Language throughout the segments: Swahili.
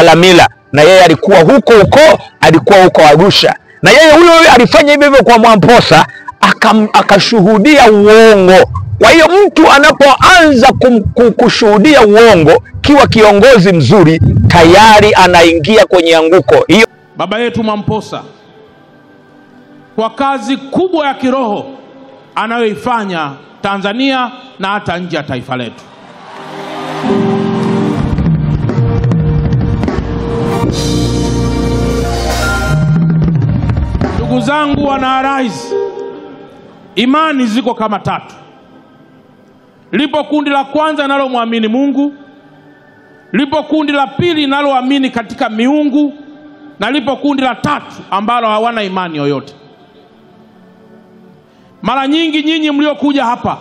Chalamila, na yeye alikuwa huko Arusha, na yeye huyo alifanya hivyo kwa Mwamposa, akashuhudia uongo. Kwa hiyo mtu anapoanza kushuhudia uongo kiwa kiongozi mzuri, tayari anaingia kwenye anguko hiyo. Baba yetu Mwamposa, kwa kazi kubwa ya kiroho anayoifanya Tanzania na hata nje ya taifa letu, ndugu zangu wana Arise, imani ziko kama tatu. Lipo kundi la kwanza linalomwamini Mungu, lipo kundi la pili linaloamini katika miungu, na lipo kundi la tatu ambalo hawana imani yoyote. Mara nyingi nyinyi mliokuja hapa,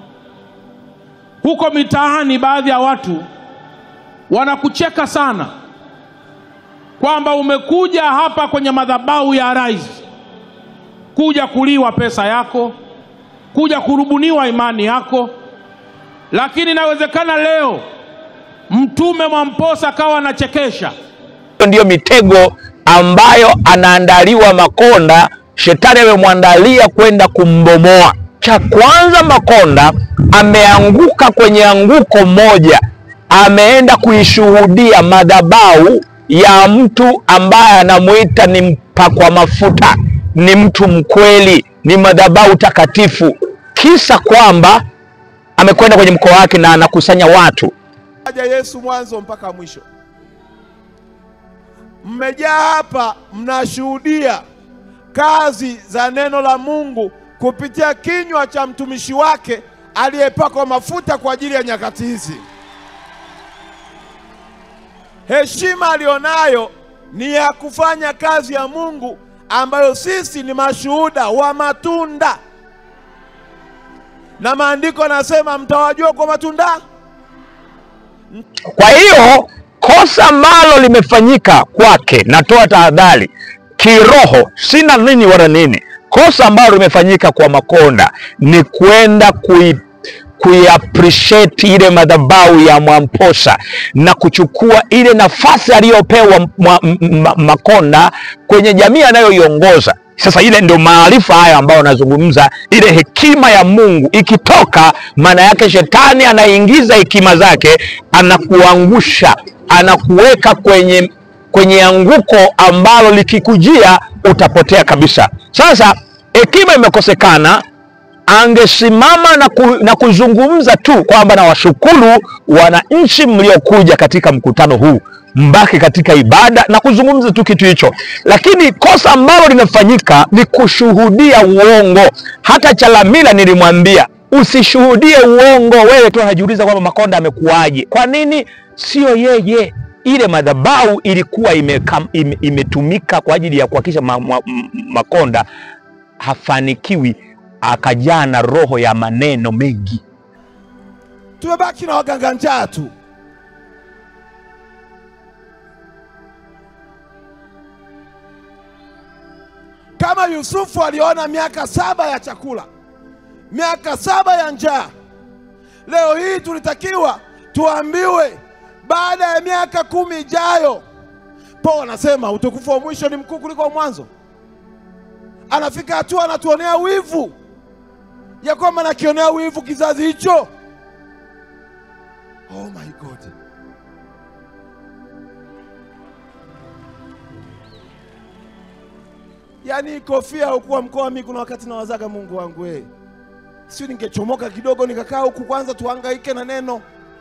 huko mitaani baadhi ya watu wanakucheka sana kwamba umekuja hapa kwenye madhabahu ya Arise kuja kuliwa pesa yako, kuja kurubuniwa imani yako. Lakini inawezekana leo Mtume Mwamposa kawa anachekesha. Ndiyo mitego ambayo anaandaliwa Makonda, shetani amemwandalia kwenda kumbomoa. Cha kwanza, Makonda ameanguka kwenye anguko moja, ameenda kuishuhudia madhabahu ya mtu ambaye anamuita ni mpakwa mafuta, ni mtu mkweli, ni madhabahu takatifu, kisa kwamba amekwenda kwenye mkoa wake na anakusanya watu. Yesu mwanzo mpaka mwisho. Mmejaa hapa mnashuhudia kazi za neno la Mungu kupitia kinywa cha mtumishi wake aliyepakwa mafuta kwa ajili ya nyakati hizi. Heshima alionayo ni ya kufanya kazi ya Mungu ambayo sisi ni mashuhuda wa matunda. Na maandiko yanasema mtawajua kwa matunda. Kwa hiyo kosa ambalo limefanyika kwake, natoa tahadhari kiroho, sina nini wala nini. Kosa ambalo limefanyika kwa Makonda ni kwenda appreciate ile madhabahu ya Mwamposa na kuchukua ile nafasi aliyopewa Makonda kwenye jamii anayoiongoza. Sasa ile ndio maarifa haya ambayo nazungumza, ile hekima ya Mungu ikitoka, maana yake shetani anaingiza hekima zake, anakuangusha, anakuweka kwenye anguko ambalo likikujia utapotea kabisa. Sasa hekima imekosekana. Angesimama na kuzungumza tu kwamba nawashukuru wananchi mliokuja katika mkutano huu, mbaki katika ibada na kuzungumza tu kitu hicho. Lakini kosa ambalo linafanyika ni kushuhudia uongo. Hata Chalamila nilimwambia usishuhudie uongo. Wewe tu unajiuliza kwamba Makonda amekuaje. Kwa nini sio yeye? Ile madhabahu ilikuwa imetumika kwa ajili ya kuhakikisha Makonda hafanikiwi, akajaa na roho ya maneno mengi. Tumebaki na waganga njaa tu. Kama Yusufu aliona miaka 7 ya chakula, miaka 7 ya njaa, leo hii tulitakiwa tuambiwe baada ya miaka 10 ijayo. Paulo anasema utukufu wa mwisho ni mkuu kuliko mwanzo. Anafika hatua anatuonea wivu ya kwamba nakionea wivu kizazi hicho. Oh my God. Yaani kofia hukuwa mkoa, mimi kuna wakati nawazaga Mungu wangu wewe, sio ningechomoka kidogo nikakaa huku kwanza tuhangaike na neno.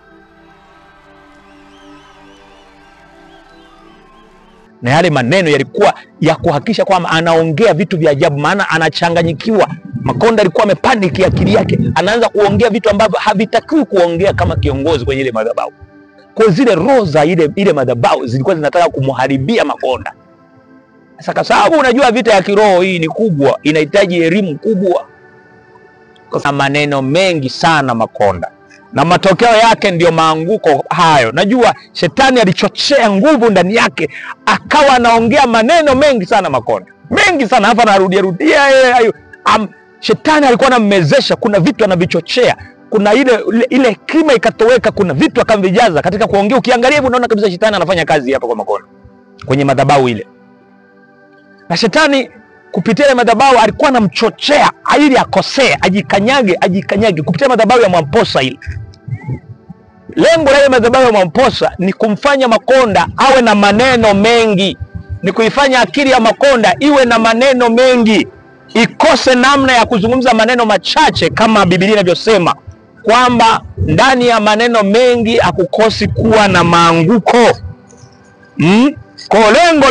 Na yale maneno yalikuwa ya kuhakikisha kwamba anaongea vitu vya ajabu, maana anachanganyikiwa. Makonda alikuwa amepanic akili yake, anaanza kuongea vitu ambavyo havitakiwi kuongea kama kiongozi kwenye ile madhabahu. Kwa zile roho za ile madhabahu zilikuwa zinataka kumharibia Makonda. Sasa kwa sababu unajua vita ya kiroho hii ni kubwa, inahitaji elimu kubwa. Kwa maneno mengi sana Makonda, na matokeo yake ndio maanguko hayo. Najua shetani alichochea nguvu ndani yake, akawa anaongea maneno mengi sana Makonda, mengi sana, hapa narudia shetani alikuwa anammezesha. Kuna vitu anavichochea kuna ile hekima ikatoweka, kuna vitu akamvijaza katika kuongea. Ukiangalia hivyo unaona kabisa shetani anafanya kazi hapa kwa Makonda kwenye madhabahu ile, na shetani kupitia ile madhabahu alikuwa anamchochea ili akosee, ajikanyage kupitia madhabahu ya Mwamposa ile. Lengo la ile madhabahu ya Mwamposa ni kumfanya Makonda awe na maneno mengi, ni kuifanya akili ya Makonda iwe na maneno mengi, ikose namna ya kuzungumza maneno machache, kama Biblia inavyosema kwamba ndani ya maneno mengi hakukosi kuwa na maanguko. Kwa lengo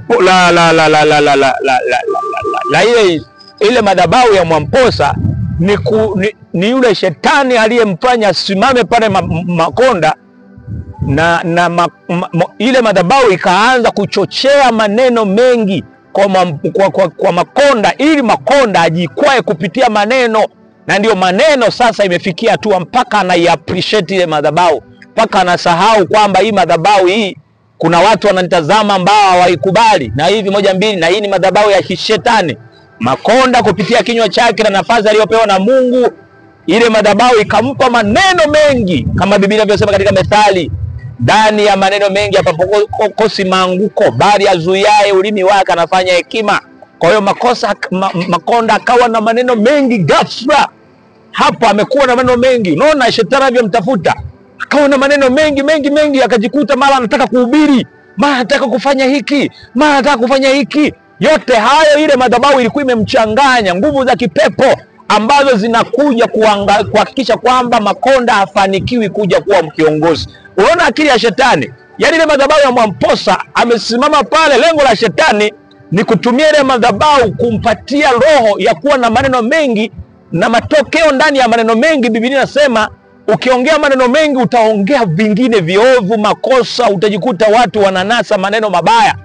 la ile madhabahu ya Mwamposa ni yule shetani aliyemfanya simame pale Makonda, na ile madhabahu ikaanza kuchochea maneno mengi kwa Makonda, ili Makonda ajikwae kupitia maneno. Na ndio maneno sasa imefikia hatua mpaka anaiappreciate ile madhabahu, mpaka anasahau kwamba hii madhabahu hii kuna watu wananitazama ambao hawaikubali, na hivi moja mbili, na hii ni madhabahu ya kishetani. Makonda kupitia kinywa chake na nafasi aliyopewa na Mungu, ile madhabahu ikampa maneno mengi, kama Biblia inavyosema katika Methali, ndani ya maneno mengi hapakosi maanguko, bali azuiaye ulimi wake anafanya hekima. Kwa hiyo Makonda akawa na maneno mengi ghafla. Hapo amekuwa na maneno mengi. Unaona shetani anavyomtafuta, akawa na maneno mengi, akajikuta mara anataka kuhubiri, mara anataka kufanya hiki, mara anataka kufanya hiki. Yote hayo ile madhabahu ilikuwa imemchanganya, nguvu za kipepo ambazo zinakuja kuhakikisha kwamba Makonda hafanikiwi kuja kuwa kiongozi. Unaona akili ya shetani. Yaani ile madhabahu ya Mwamposa amesimama pale, lengo la shetani ni kutumia ile madhabahu kumpatia roho ya kuwa na maneno mengi, na matokeo ndani ya maneno mengi, Biblia inasema ukiongea maneno mengi utaongea vingine viovu, makosa, utajikuta watu wananasa maneno mabaya,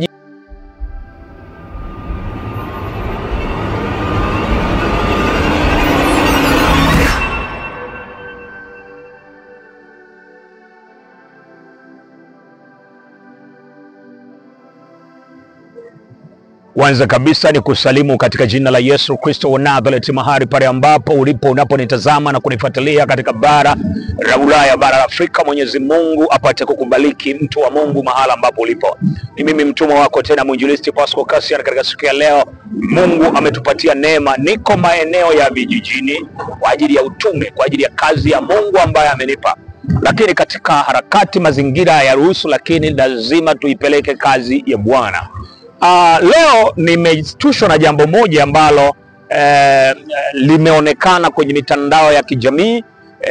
Kwanza kabisa ni kusalimu katika jina la Yesu Kristo wa Nazareti, mahali pale ambapo ulipo unaponitazama na kunifuatilia katika bara la Ulaya, bara la Afrika. Mwenyezi Mungu apate kukubariki mtu wa Mungu mahala ambapo ulipo. Ni mimi mtumwa wako tena mwinjilisti Pascal Cassian. Katika siku ya leo Mungu ametupatia neema, niko maeneo ya vijijini kwa ajili ya utume, kwa ajili ya kazi ya Mungu ambaye amenipa. Lakini katika harakati mazingira ya ruhusu, lakini lazima tuipeleke kazi ya Bwana. Leo nimeshtushwa na jambo moja ambalo limeonekana kwenye mitandao ya kijamii.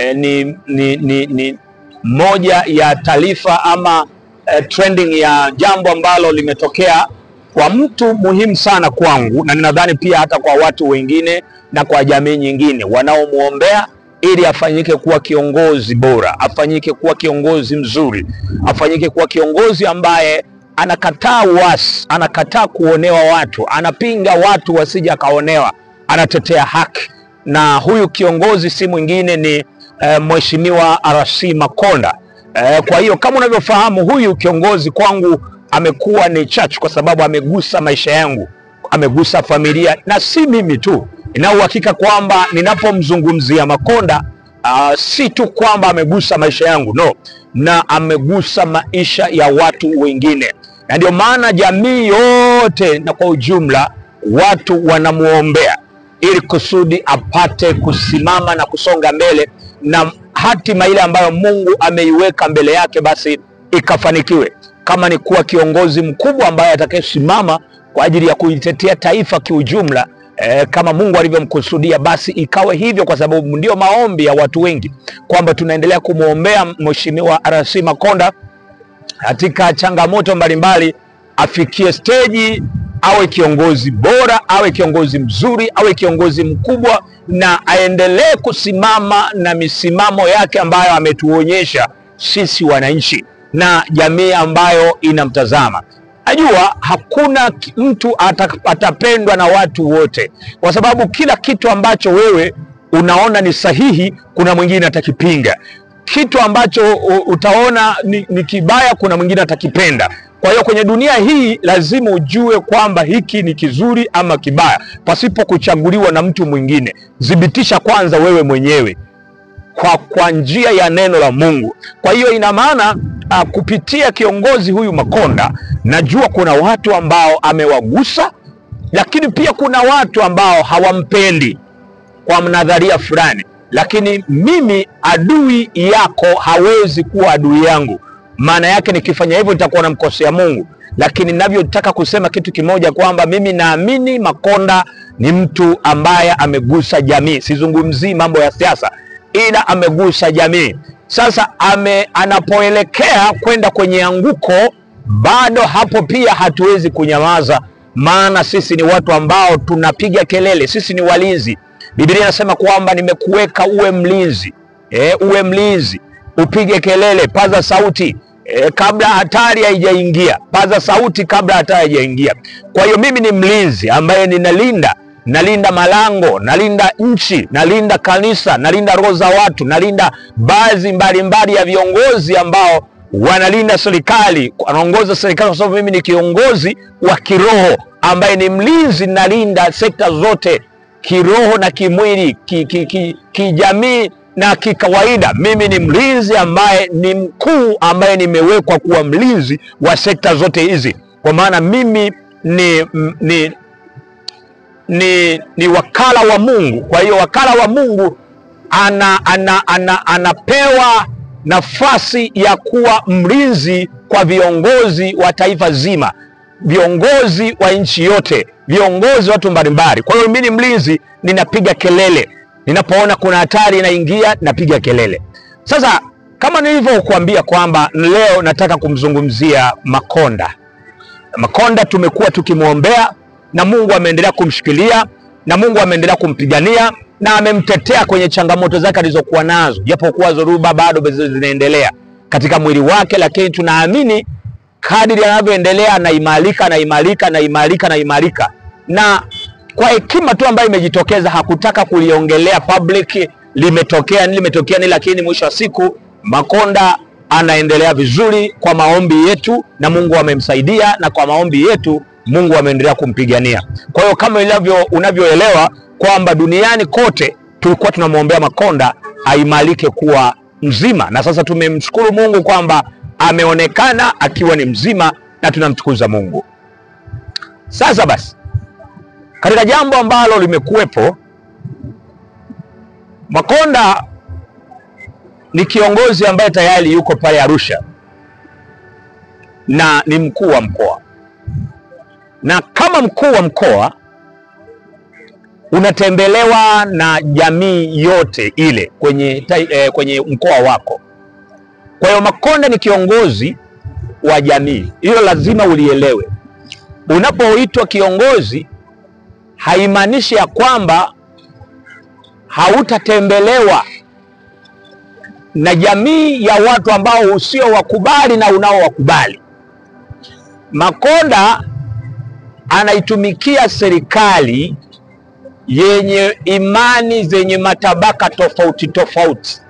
Ni moja ya taarifa ama trending ya jambo ambalo limetokea kwa mtu muhimu sana kwangu, na ninadhani pia hata kwa watu wengine na kwa jamii nyingine wanaomuombea ili afanyike kuwa kiongozi bora, afanyike kuwa kiongozi mzuri, afanyike kuwa kiongozi ambaye anakataa uasi, anakataa kuonewa watu, anapinga watu wasije kaonewa, anatetea haki. Na huyu kiongozi si mwingine ni Mheshimiwa RC Makonda. Kwa hiyo kama unavyofahamu, huyu kiongozi kwangu amekuwa ni chachu, kwa sababu amegusa maisha yangu, amegusa familia, na si mimi tu. Nina uhakika kwamba ninapomzungumzia Makonda si tu kwamba amegusa maisha yangu, no, na amegusa maisha ya watu wengine. Na ndio maana jamii yote na kwa ujumla watu wanamuombea ili kusudi apate kusimama na kusonga mbele, na hatima ile ambayo Mungu ameiweka mbele yake basi ikafanikiwe. Kama ni kuwa kiongozi mkubwa ambaye atakayesimama kwa ajili ya kuitetea taifa kiujumla, kama Mungu alivyomkusudia, basi ikawe hivyo, kwa sababu ndio maombi ya watu wengi kwamba tunaendelea kumuombea Mheshimiwa RC Makonda katika changamoto mbalimbali, afikie stage, awe kiongozi bora, awe kiongozi mzuri, awe kiongozi mkubwa, na aendelee kusimama na misimamo yake ambayo ametuonyesha sisi wananchi na jamii ambayo inamtazama. Najua hakuna mtu atapendwa na watu wote, kwa sababu kila kitu ambacho wewe unaona ni sahihi, kuna mwingine atakipinga. Kitu ambacho utaona ni kibaya, kuna mwingine atakipenda. Kwa hiyo kwenye dunia hii lazima ujue kwamba hiki ni kizuri ama kibaya, pasipo kuchaguliwa na mtu mwingine. Dhibitisha kwanza wewe mwenyewe. kwa njia ya neno la Mungu. Kwa hiyo ina maana kupitia kiongozi huyu Makonda, najua kuna watu ambao amewagusa, lakini pia kuna watu ambao hawampendi kwa nadharia fulani. Lakini mimi, adui yako hawezi kuwa adui yangu. Maana yake nikifanya hivyo nitakuwa namkosea Mungu. Lakini ninavyotaka kusema kitu kimoja, kwamba mimi naamini Makonda ni mtu ambaye amegusa jamii. Sizungumzii mambo ya siasa, ila amegusa jamii. Sasa anapoelekea kwenda kwenye anguko, bado hapo pia hatuwezi kunyamaza, maana sisi ni watu ambao tunapiga kelele, sisi ni walinzi. Biblia inasema kwamba nimekuweka uwe mlinzi. Uwe mlinzi, upige kelele, paza sauti kabla hatari haijaingia. Paza sauti kabla hatari haijaingia. Kwa hiyo mimi ni mlinzi ambaye nalinda malango, nalinda nchi, nalinda kanisa, nalinda roho za watu, nalinda baadhi mbalimbali ya viongozi ambao wanalinda serikali, wanaongoza serikali, kwa sababu mimi ni kiongozi wa kiroho ambaye ni mlinzi. Nalinda sekta zote, kiroho na kimwili, kijamii na kikawaida. Mimi ni mlinzi ambaye ni mkuu, ambaye nimewekwa kuwa mlinzi wa sekta zote hizi, kwa maana mimi ni wakala wa Mungu. Kwa hiyo wakala wa Mungu anapewa nafasi ya kuwa mlinzi kwa viongozi wa taifa zima, viongozi wa nchi yote, viongozi watu mbalimbali. Kwa hiyo mimi ni mlinzi, ninapiga kelele ninapoona kuna hatari inaingia, napiga kelele. Sasa kama nilivyokuambia kwamba leo nataka kumzungumzia Makonda. Makonda tumekuwa tukimwombea, na Mungu ameendelea kumshikilia, na Mungu ameendelea kumpigania, na amemtetea kwenye changamoto zake alizokuwa nazo, japokuwa dhoruba bado zinaendelea katika mwili wake. Lakini tunaamini kadiri anavyoendelea anaimarika, na kwa hekima tu ambayo imejitokeza, hakutaka kuliongelea public limetokea nini, lakini mwisho wa siku Makonda anaendelea vizuri kwa maombi yetu, na Mungu amemsaidia, na kwa maombi yetu Mungu ameendelea kumpigania. Kwa hiyo kama unavyoelewa kwamba duniani kote tulikuwa tunamwombea Makonda aimarike kuwa mzima, na sasa tumemshukuru Mungu kwamba ameonekana akiwa ni mzima, na tunamtukuza Mungu. Sasa basi, katika jambo ambalo limekuwepo, Makonda ni kiongozi ambaye tayari yuko pale Arusha na ni mkuu wa mkoa. Na kama mkuu wa mkoa unatembelewa na jamii yote ile kwenye mkoa wako. Kwa hiyo Makonda ni kiongozi wa jamii. Hilo lazima ulielewe. Unapoitwa kiongozi, haimaanishi ya kwamba hautatembelewa na jamii ya watu ambao usio wakubali na unaowakubali. Makonda anaitumikia serikali yenye imani zenye matabaka tofauti.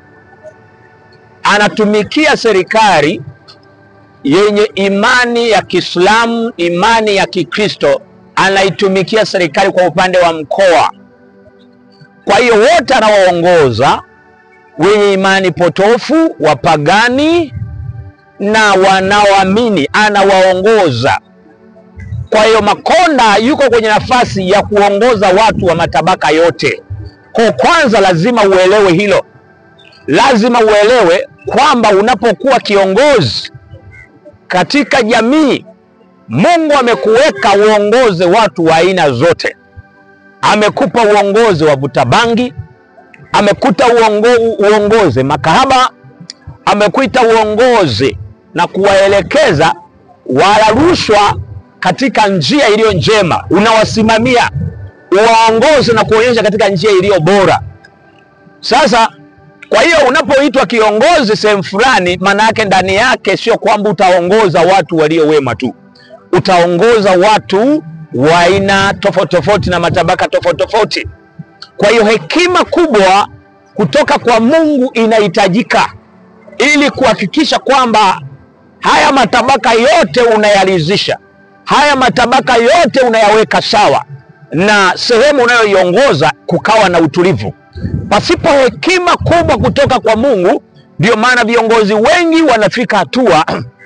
Anatumikia serikali yenye imani ya Kiislamu, imani ya Kikristo. Anaitumikia serikali kwa upande wa mkoa. Kwa hiyo wote anawaongoza wenye imani potofu, wapagani na wanaoamini, anawaongoza. Kwa hiyo Makonda yuko kwenye nafasi ya kuongoza watu wa matabaka yote. Kwa kwanza lazima uelewe hilo. Lazima uelewe kwamba unapokuwa kiongozi katika jamii, Mungu amekuweka uongoze watu wa aina zote. Amekupa uongozi wa vuta bangi, amekuta uongoze makahaba, amekuita uongozi na kuwaelekeza wala rushwa katika njia iliyo njema. Unawasimamia, uwaongoze na kuonyesha katika njia iliyo bora. Sasa kwa hiyo unapoitwa kiongozi sehemu fulani, maana yake ndani yake sio kwamba utaongoza watu walio wema tu. Utaongoza watu wa aina tofauti na matabaka tofauti. Kwa hiyo hekima kubwa kutoka kwa Mungu inahitajika ili kuhakikisha kwamba haya matabaka yote unayalizisha, haya matabaka yote unayaweka sawa, na sehemu unayoiongoza kukawa na utulivu. Pasipo hekima kubwa kutoka kwa Mungu, ndio maana viongozi wengi wanafika hatua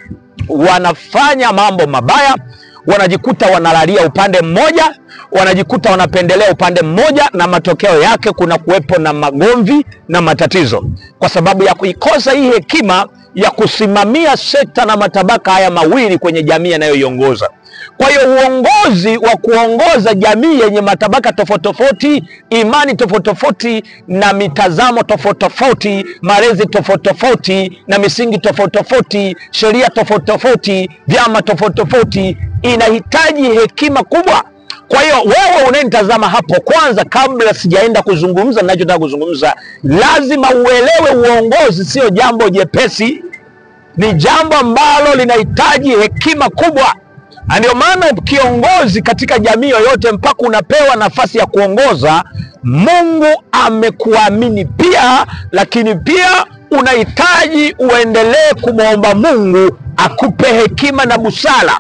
wanafanya mambo mabaya, wanajikuta wanalalia upande mmoja, wanajikuta wanapendelea upande mmoja, na matokeo yake kuna kuwepo na magomvi na matatizo, kwa sababu ya kuikosa hii hekima ya kusimamia sekta na matabaka haya mawili kwenye jamii yanayoiongoza. Kwa hiyo uongozi wa kuongoza jamii yenye matabaka tofauti tofauti, imani tofauti tofauti, na mitazamo tofauti tofauti, malezi tofauti tofauti, na misingi tofauti tofauti, sheria tofauti tofauti, vyama tofauti tofauti, inahitaji hekima kubwa. Kwa hiyo wewe unanitazama hapo, kwanza kabla sijaenda kuzungumza ninachotaka kuzungumza, lazima uelewe uongozi sio jambo jepesi, ni jambo ambalo linahitaji hekima kubwa. Ndio maana kiongozi katika jamii yoyote, mpaka unapewa nafasi ya kuongoza, Mungu amekuamini pia, lakini pia unahitaji uendelee kumwomba Mungu akupe hekima na busara.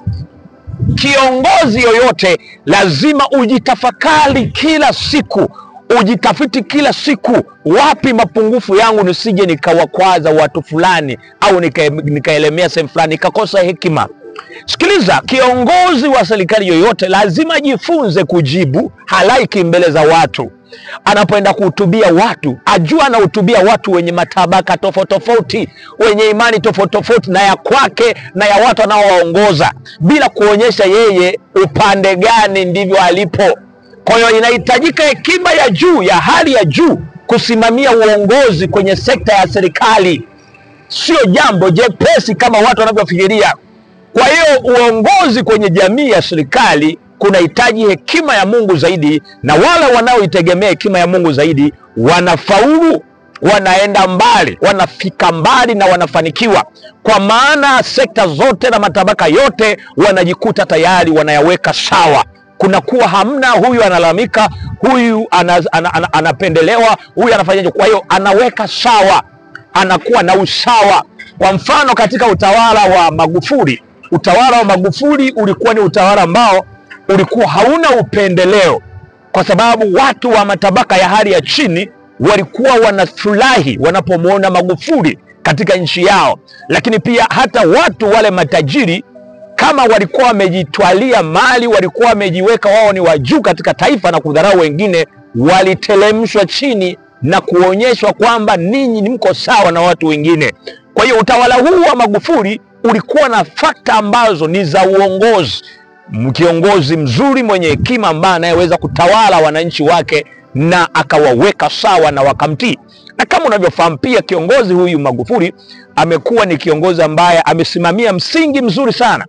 Kiongozi yoyote lazima ujitafakari kila siku, ujitafiti kila siku, wapi mapungufu yangu nisije nikawakwaza watu fulani au nikaelemea sehemu fulani nikakosa hekima. Sikiliza, kiongozi wa serikali yoyote lazima jifunze kujibu halaiki mbele za watu. Anapoenda kuhutubia watu, ajua anahutubia watu wenye matabaka tofauti tofauti, wenye imani tofauti tofauti na ya kwake na ya watu anaowaongoza, bila kuonyesha yeye upande gani ndivyo alipo. Kwa hiyo inahitajika hekima ya juu, ya hali ya juu, kusimamia uongozi kwenye sekta ya serikali. Sio jambo jepesi kama watu wanavyofikiria. Kwa hiyo uongozi kwenye jamii ya serikali kunahitaji hekima ya Mungu zaidi, na wale wanaoitegemea hekima ya Mungu zaidi wanafaulu, wanaenda mbali, wanafika mbali na wanafanikiwa, kwa maana sekta zote na matabaka yote wanajikuta tayari wanayaweka sawa. Kunakuwa hamna huyu analalamika, huyu anapendelewa, huyu anafanyaje. Kwa hiyo anaweka sawa, anakuwa na usawa. Kwa mfano, katika utawala wa Magufuli, utawala wa Magufuli ulikuwa ni utawala ambao ulikuwa hauna upendeleo, kwa sababu watu wa matabaka ya hali ya chini walikuwa wanafurahi wanapomwona Magufuli katika nchi yao. Lakini pia hata watu wale matajiri, kama walikuwa wamejitwalia mali, walikuwa wamejiweka wao ni wa juu katika taifa na kudharau wengine, walitelemshwa chini na kuonyeshwa kwamba ninyi ni mko sawa na watu wengine. Kwa hiyo utawala huu wa Magufuli ulikuwa na fakta ambazo ni za uongozi. Kiongozi mzuri mwenye hekima ambaye anayeweza kutawala wananchi wake na akawaweka sawa na wakamtii. Na kama unavyofahamu pia, kiongozi huyu Magufuli amekuwa ni kiongozi ambaye amesimamia msingi mzuri sana.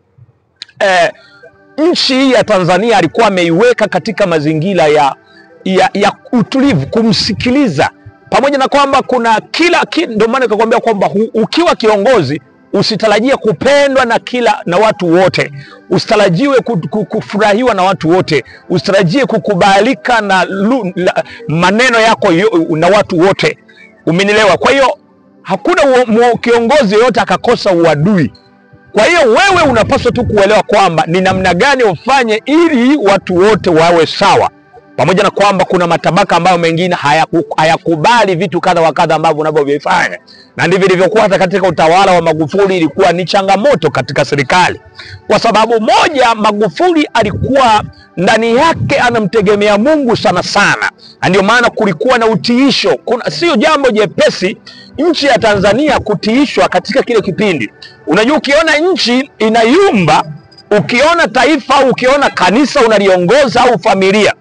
Nchi hii ya Tanzania alikuwa ameiweka katika mazingira ya utulivu, kumsikiliza, pamoja na kwamba kuna ndio maana nikakwambia kwamba ukiwa kiongozi usitarajie kupendwa na watu wote, usitarajiwe kufurahiwa na watu wote, usitarajie kukubalika na maneno yako na watu wote. Umenielewa? Kwa hiyo hakuna kiongozi yoyote akakosa uadui. Kwa hiyo wewe unapaswa tu kuelewa kwamba ni namna gani ufanye ili watu wote wawe sawa, pamoja na kwamba kuna matabaka ambayo mengine hayakubali vitu kadha wa kadha ambavyo unavyovifanya. Na ndivyo ilivyokuwa hata katika utawala wa Magufuli. Ilikuwa ni changamoto katika serikali, kwa sababu moja, Magufuli alikuwa ndani yake anamtegemea Mungu sana sana, na ndio maana kulikuwa na utiisho. Sio jambo jepesi nchi ya Tanzania kutiishwa katika kile kipindi. Unajua, ukiona nchi inayumba, ukiona taifa au ukiona kanisa unaliongoza au familia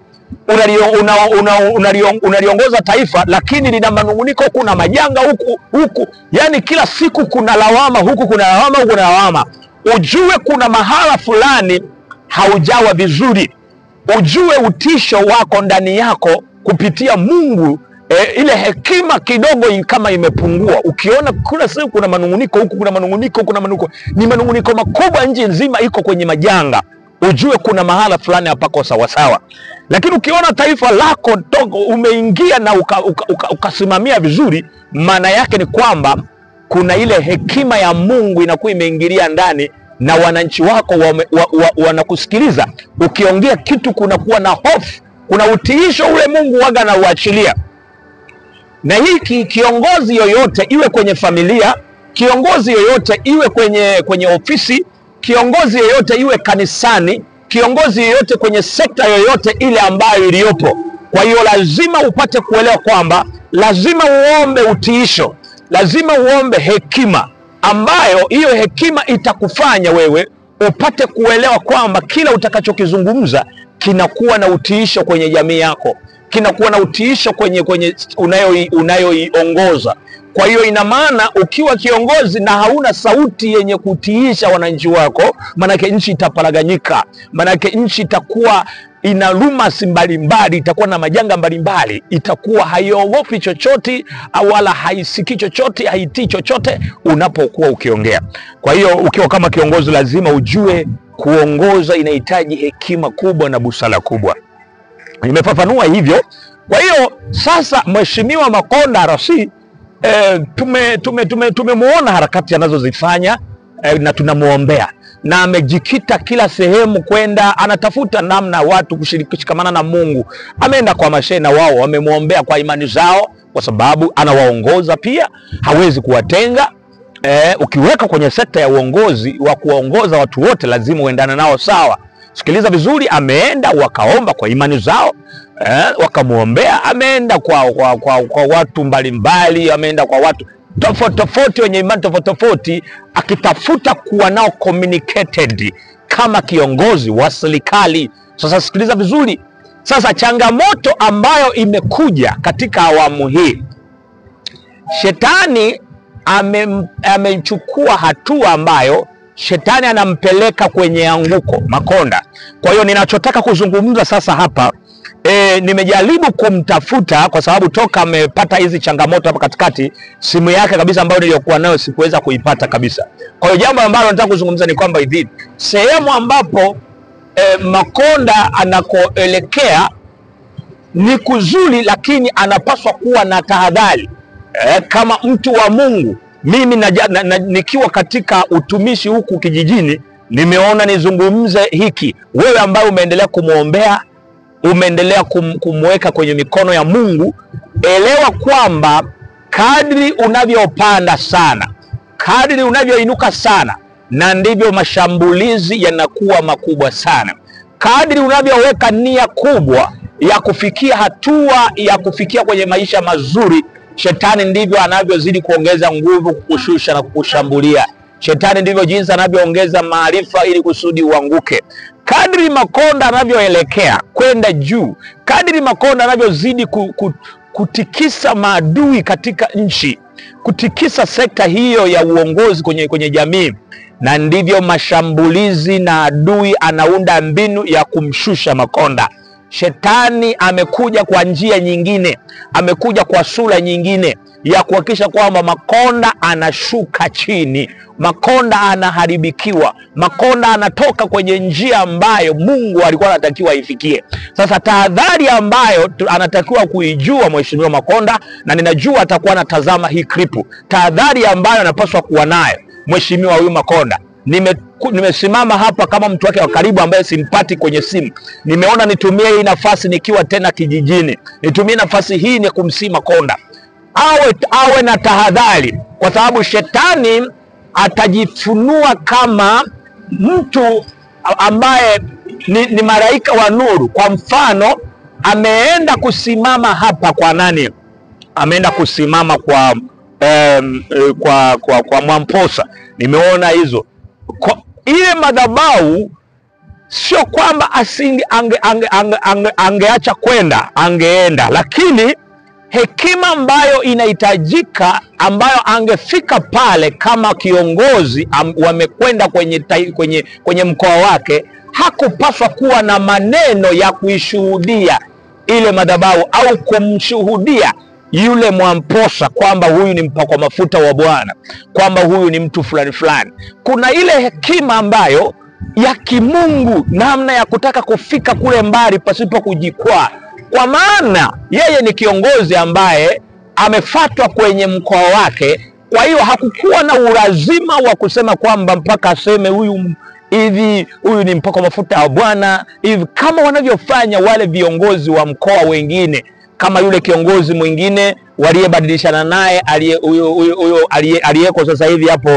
unaliongoza taifa, lakini lina manunguniko, kuna majanga huku, yani kila siku kuna lawama, huku kuna lawama, huku kuna lawama, ujue kuna mahala fulani haujawa vizuri. Ujue utisho wako ndani yako kupitia Mungu, ile hekima kidogo kama imepungua. Ukiona kuna siku kuna manunguniko huku, kuna manunguniko, ni manunguniko makubwa, nchi nzima iko kwenye majanga, ujue kuna mahala fulani hapako sawa sawa. Lakini ukiona taifa lako umeingia na ukasimamia vizuri, maana yake ni kwamba kuna ile hekima ya Mungu inakuwa imeingilia ndani, na wananchi wako wanakusikiliza. Ukiongea kitu kunakuwa na hofu, kuna utiisho ule Mungu waga na uachilia. Na hii kiongozi yoyote, iwe kwenye familia, kiongozi yoyote iwe kwenye ofisi, kiongozi yoyote iwe kanisani, kiongozi yoyote kwenye sekta yoyote ile ambayo iliyopo. Kwa hiyo lazima upate kuelewa kwamba lazima uombe utiisho, lazima uombe hekima, ambayo hiyo hekima itakufanya wewe upate kuelewa kwamba kila utakachokizungumza kinakuwa na utiisho kwenye jamii yako, kinakuwa na utiisho kwenye unayoiongoza. Kwa hiyo ina maana ukiwa kiongozi na hauna sauti yenye kutiisha wananchi wako, manake nchi itaparaganyika, manake nchi itakuwa ina rumors mbalimbali, itakuwa na majanga mbalimbali, itakuwa haiogopi chochote wala haisikii chochote, haitii chochote unapokuwa ukiongea. Kwa hiyo ukiwa kama kiongozi lazima ujue kuongoza inahitaji hekima kubwa na busara kubwa. Nimefafanua hivyo. Kwa hiyo sasa Mheshimiwa Makonda RC tumemuona harakati anazozifanya na tunamuombea, na amejikita kila sehemu kwenda anatafuta namna watu kushikamana na Mungu. Ameenda kwa mashehe na wao wamemuombea kwa imani zao, kwa sababu anawaongoza pia, hawezi kuwatenga. Ukiweka kwenye sekta ya uongozi wa kuwaongoza watu wote lazima uendane nao sawa. Sikiliza vizuri, ameenda wakaomba kwa imani zao, wakamuombea. Ameenda kwa watu mbalimbali, ameenda kwa watu tofauti wenye imani tofauti, akitafuta kuwa nao communicated kama kiongozi wa serikali. Sasa sikiliza vizuri, sasa changamoto ambayo imekuja katika awamu hii, shetani amechukua hatua ambayo shetani anampeleka kwenye anguko Makonda. Kwa hiyo ninachotaka kuzungumza sasa hapa, nimejaribu kumtafuta kwa sababu toka amepata hizi changamoto hapa katikati, simu yake kabisa ambayo niliyokuwa nayo sikuweza kuipata kabisa. Kwa hiyo jambo ambalo nataka kuzungumza ni kwamba hivi, sehemu ambapo Makonda anakoelekea ni kuzuri, lakini anapaswa kuwa na tahadhari. Kama mtu wa Mungu, mimi nikiwa katika utumishi huku kijijini, nimeona nizungumze hiki. Wewe ambaye umeendelea kumuombea, umeendelea kumweka kwenye mikono ya Mungu, elewa kwamba kadri unavyopanda sana, kadri unavyoinuka sana, na ndivyo mashambulizi yanakuwa makubwa sana. Kadri unavyoweka nia kubwa ya kufikia hatua ya kufikia kwenye maisha mazuri, shetani ndivyo anavyozidi kuongeza nguvu kukushusha na kukushambulia. Shetani ndivyo jinsi anavyoongeza maarifa ili kusudi uanguke. Kadri Makonda anavyoelekea kwenda juu, kadri Makonda anavyozidi kutikisa maadui katika nchi, kutikisa sekta hiyo ya uongozi kwenye jamii, na ndivyo mashambulizi na adui anaunda mbinu ya kumshusha Makonda. Shetani amekuja kwa njia nyingine, amekuja kwa sura nyingine ya kuhakikisha kwamba Makonda anashuka chini, Makonda anaharibikiwa, Makonda anatoka kwenye njia ambayo Mungu alikuwa anatakiwa ifikie. Sasa tahadhari ambayo anatakiwa kuijua Mheshimiwa Makonda, na ninajua atakuwa anatazama hii klipu, tahadhari ambayo anapaswa kuwa nayo Mheshimiwa huyu Makonda. Nimesimama hapa kama mtu wake wa karibu ambaye simpati kwenye simu. Nimeona nitumie hii nafasi nikiwa tena kijijini, nitumie nafasi hii ni kumsii Makonda awe na tahadhari, kwa sababu shetani atajifunua kama mtu ambaye ni malaika wa nuru. Kwa mfano, ameenda kusimama hapa kwa nani? Ameenda kusimama kwa Mwamposa. Nimeona hizo ile madhabahu, sio kwamba angeacha kwenda, angeenda, lakini hekima ambayo inahitajika, ambayo angefika pale kama kiongozi wamekwenda kwenye mkoa wake, hakupaswa kuwa na maneno ya kuishuhudia ile madhabahu au kumshuhudia yule Mwamposa kwamba huyu ni mpakwa mafuta wa Bwana, kwamba huyu ni mtu fulani fulani. Kuna ile hekima ambayo ya kimungu, namna ya kutaka kufika kule mbali pasipo kujikwaa, kwa maana yeye ni kiongozi ambaye amefatwa kwenye mkoa wake. Kwa hiyo hakukuwa na ulazima wa kusema kwamba mpaka aseme huyu hivi, huyu ni mpakwa mafuta wa Bwana hivi, kama wanavyofanya wale viongozi wa mkoa wengine. kama yule kiongozi mwingine waliyebadilishana naye aliyeko sasa hivi hapo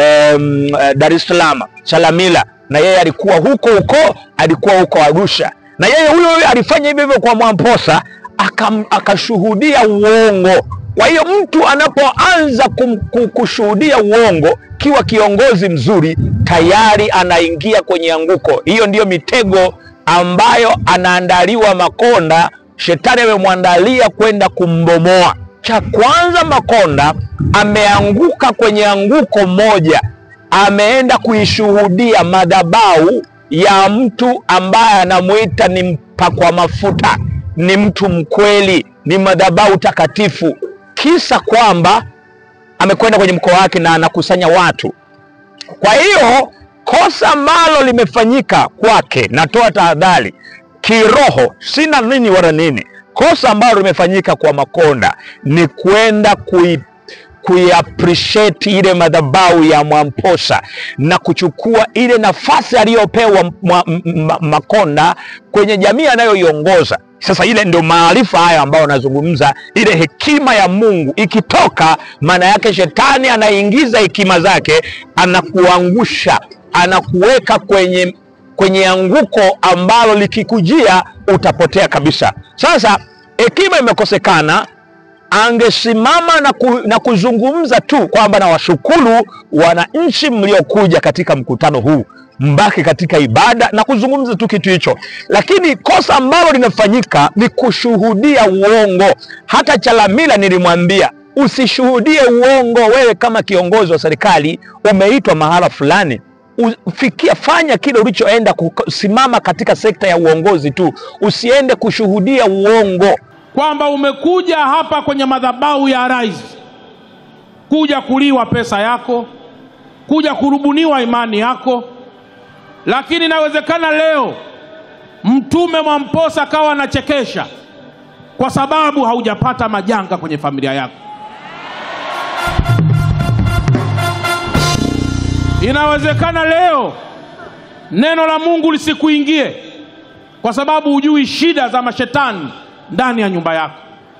Dar es Salaam, Chalamila, na yeye alikuwa huko Arusha, na yeye huyo alifanya hivyo kwa Mwamposa, akashuhudia uongo. Kwa hiyo mtu anapoanza kushuhudia uongo kiwa kiongozi mzuri, tayari anaingia kwenye anguko. Hiyo ndiyo mitego ambayo anaandaliwa Makonda. Shetani amemwandalia kwenda kumbomoa. Cha kwanza, Makonda ameanguka kwenye anguko moja, ameenda kuishuhudia madhabahu ya mtu ambaye anamuita ni mpakwa mafuta, ni mtu mkweli, ni madhabahu takatifu, kisa kwamba amekwenda kwenye mkoa wake na anakusanya watu. Kwa hiyo kosa ambalo limefanyika kwake, natoa tahadhari kiroho, sina nini wala nini, kosa ambalo limefanyika kwa Makonda ni kwenda appreciate ile madhabahu ya Mwamposa na kuchukua ile nafasi aliyopewa Makonda kwenye jamii anayoiongoza. Sasa ile ndio maarifa haya ambayo nazungumza, ile hekima ya Mungu ikitoka, maana yake shetani anaingiza hekima zake, anakuangusha, anakuweka kwenye anguko ambalo likikujia utapotea kabisa. Sasa hekima imekosekana. Angesimama na kuzungumza tu kwamba na washukuru wananchi mliokuja katika mkutano huu, mbaki katika ibada na kuzungumza tu kitu hicho. Lakini kosa ambalo linafanyika ni kushuhudia uongo. Hata Chalamila nilimwambia usishuhudie uongo. Wewe kama kiongozi wa serikali umeitwa mahala fulani, fanya kile ulichoenda kusimama katika sekta ya uongozi tu, usiende kushuhudia uongo. Kwamba umekuja hapa kwenye madhabahu ya rais kuja kuliwa pesa yako, kuja kurubuniwa imani yako. Lakini inawezekana leo Mtume Mwamposa akawa anachekesha kwa sababu haujapata majanga kwenye familia yako. Inawezekana leo neno la Mungu lisikuingie kwa sababu hujui shida za mashetani ndani ya nyumba yako.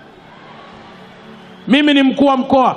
Mimi ni mkuu wa mkoa,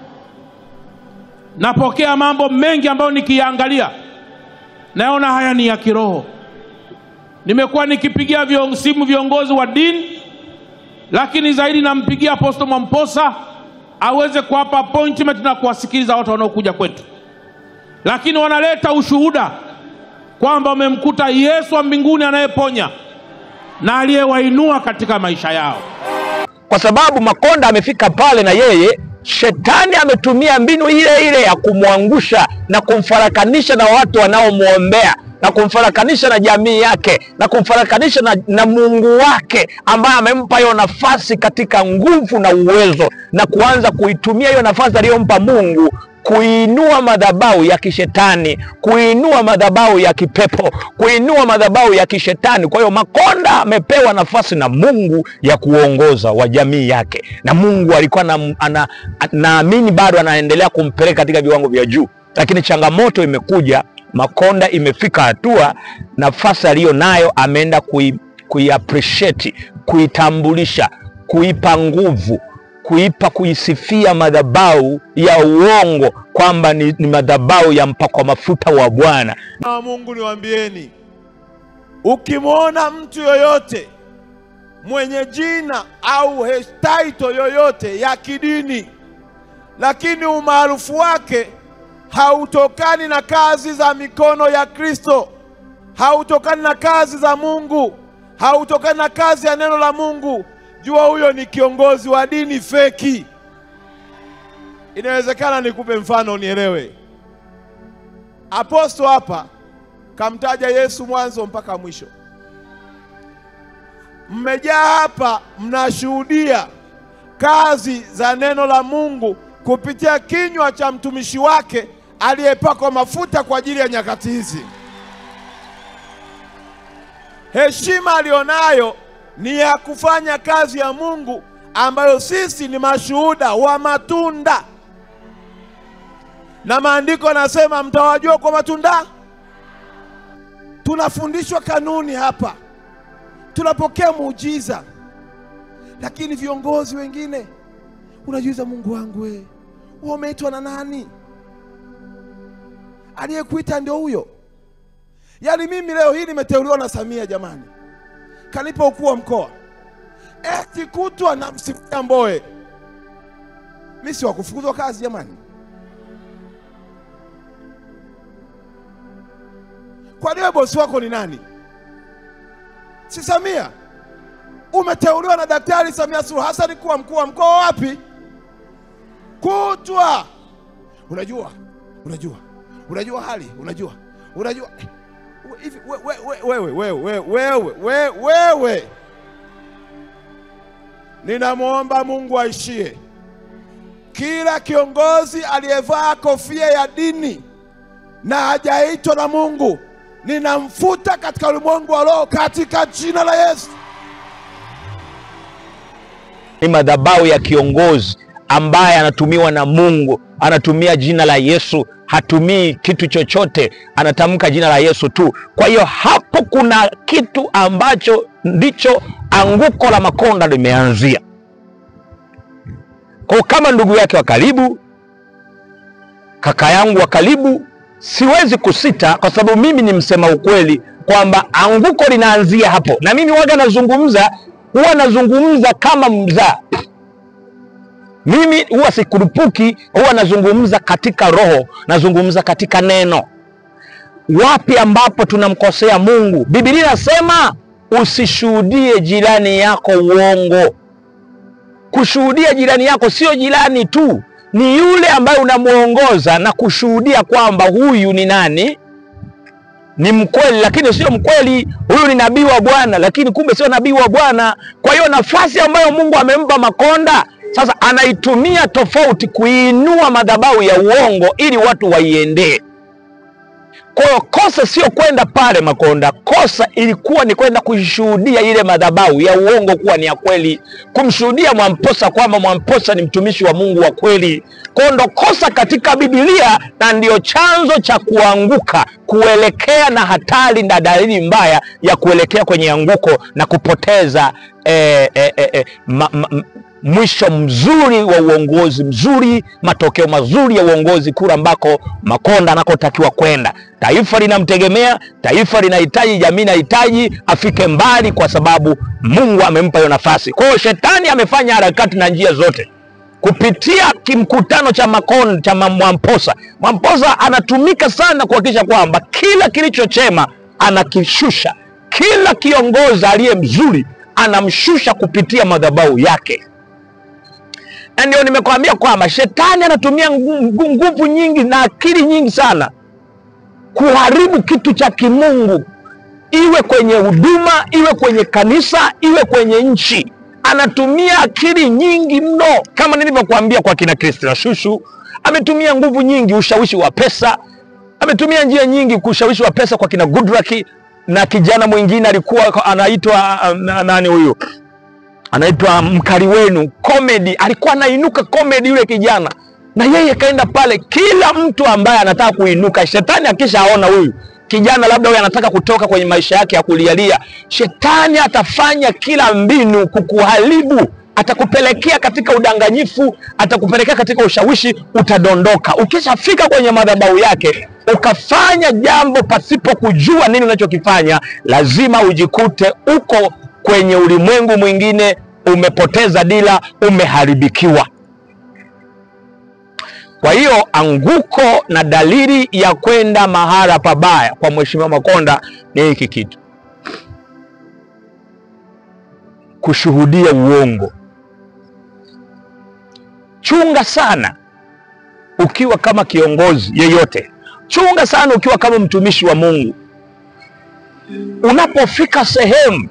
napokea mambo mengi ambayo nikiangalia naona haya ni ya kiroho. Nimekuwa nikipigia simu viongozi wa dini, lakini zaidi nampigia Apostle Mwamposa aweze kuwapa appointment na kuwasikiliza watu wanaokuja kwetu, lakini wanaleta ushuhuda kwamba wamemkuta Yesu wa mbinguni anayeponya na aliyewainua katika maisha yao. Kwa sababu Makonda amefika pale na yeye shetani ametumia mbinu ile ile ya kumwangusha na kumfarakanisha na watu wanaomuombea, na kumfarakanisha na jamii yake, na kumfarakanisha na Mungu wake ambaye amempa hiyo nafasi katika nguvu na uwezo, na kuanza kuitumia hiyo nafasi aliyompa Mungu kuinua madhabahu ya kishetani, kuinua madhabahu ya kipepo, kuinua madhabahu ya kishetani. Kwa hiyo Makonda amepewa nafasi na Mungu ya kuongoza wa jamii yake, na Mungu alikuwa naamini bado anaendelea kumpeleka katika viwango vya juu. Lakini changamoto imekuja, Makonda imefika hatua nafasi aliyo nayo ameenda kuiappreciate, kuitambulisha, kuipa nguvu, kuisifia madhabahu ya uongo kwamba ni madhabahu ya mpakwa mafuta wa Bwana. Na Mungu niwaambieni, ukimwona mtu yoyote mwenye jina au title yoyote ya kidini, lakini umaarufu wake hautokani na kazi za mikono ya Kristo, hautokani na kazi za Mungu, hautokani na kazi ya neno la Mungu, jua huyo ni kiongozi wa dini feki. Inawezekana nikupe mfano unielewe. Apostle hapa kamtaja Yesu mwanzo mpaka mwisho. Mmejaa hapa mnashuhudia kazi za neno la Mungu kupitia kinywa cha mtumishi wake aliyepakwa mafuta kwa ajili ya nyakati hizi. Heshima alionayo ni ya kufanya kazi ya Mungu ambayo sisi ni mashuhuda wa matunda. Na maandiko yanasema mtawajua kwa matunda. Tunafundishwa kanuni hapa, tunapokea muujiza, Lakini viongozi wengine unajiuliza, Mungu wangu wewe umeitwa na nani? Aliyekuita ndio huyo. Yaani mimi leo hii nimeteuliwa na Samia jamani, kanipa ukuu wa mkoa, eti kutwa na msimia Mbowe. Mimi si wakufukuzwa kazi jamani? Kwa nini bosi wako ni nani? Si Samia? Umeteuliwa na Daktari Samia Suluhu Hassan kuwa mkuu wa mkoa wapi? Kutwa. Unajua hali, unajua hivi wewe ninamwomba Mungu aishie kila kiongozi aliyevaa kofia ya dini na hajaitwa na Mungu, ninamfuta katika ulimwengu wa roho katika jina la Yesu. Ni madhabahu ya kiongozi ambaye anatumiwa na Mungu, anatumia jina la Yesu, hatumii kitu chochote, anatamka jina la Yesu tu. Kwa hiyo hapo kuna kitu ambacho ndicho anguko la Makonda limeanzia. Kwa kama ndugu yake wa karibu, kaka yangu wa karibu, siwezi kusita, kwa sababu mimi ni msema ukweli kwamba anguko linaanzia hapo. Na mimi huwa nazungumza kama mzaa. Mimi huwa sikurupuki, huwa nazungumza katika roho, nazungumza katika neno. Wapi ambapo tunamkosea Mungu? Biblia inasema usishuhudie jirani yako uongo. Kushuhudia jirani yako sio jirani tu, ni yule ambaye unamuongoza na kushuhudia kwamba huyu ni nani? Ni mkweli lakini sio mkweli. Huyu ni nabii wa Bwana lakini kumbe sio nabii wa Bwana. Kwa hiyo nafasi ambayo Mungu amempa Makonda sasa anaitumia tofauti kuinua madhabahu ya uongo ili watu waiendee. Kwa hiyo kosa sio kwenda pale Makonda, kosa ilikuwa ni kwenda kushuhudia ile madhabahu ya uongo kuwa ni ya kweli, kumshuhudia Mwamposa kwamba Mwamposa ni mtumishi wa Mungu wa kweli. Kwa hiyo ndo kosa katika Biblia, na ndio chanzo cha kuanguka, kuelekea na hatari na dalili mbaya ya kuelekea kwenye anguko na kupoteza mwisho mzuri wa uongozi mzuri, matokeo mazuri ya uongozi kura ambako Makonda anakotakiwa kwenda. Taifa linamtegemea, taifa linahitaji, jamii inahitaji afike mbali kwa sababu Mungu amempa hiyo nafasi. Kwa hiyo shetani amefanya harakati na njia zote kupitia kimkutano cha Makonda cha Mwamposa. Mwamposa anatumika sana kuhakikisha kwamba kila kilichochema anakishusha, kila kiongozi aliye mzuri anamshusha kupitia madhabahu yake. Na ndio nimekwambia kwamba shetani anatumia nguvu nyingi na akili nyingi sana kuharibu kitu cha kimungu, iwe kwenye huduma, iwe kwenye kanisa, iwe kwenye nchi. Anatumia akili nyingi mno, kama nilivyokuambia kwa kina Christina Shushu, ametumia nguvu nyingi, ushawishi wa pesa, ametumia njia nyingi kushawishi wa pesa kwa kina Goodluck, na kijana mwingine alikuwa anaitwa nani huyo? Anaitwa Mkari Wenu, comedy, alikuwa anainuka comedy yule kijana. Na yeye kaenda pale, kila mtu ambaye anataka kuinuka, shetani akishaona huyu kijana labda huyu anataka kutoka kwenye maisha yake ya kulialia, shetani atafanya kila mbinu kukuharibu, atakupelekea katika udanganyifu, atakupelekea katika ushawishi, utadondoka. Ukishafika kwenye madhabahu yake, ukafanya jambo pasipo kujua nini unachokifanya, lazima ujikute uko kwenye ulimwengu mwingine, umepoteza dira, umeharibikiwa. Kwa hiyo anguko na dalili ya kwenda mahala pabaya kwa Mheshimiwa Makonda ni hiki kitu: kushuhudia uongo. Chunga sana ukiwa kama kiongozi yeyote, chunga sana ukiwa kama mtumishi wa Mungu. Unapofika sehemu,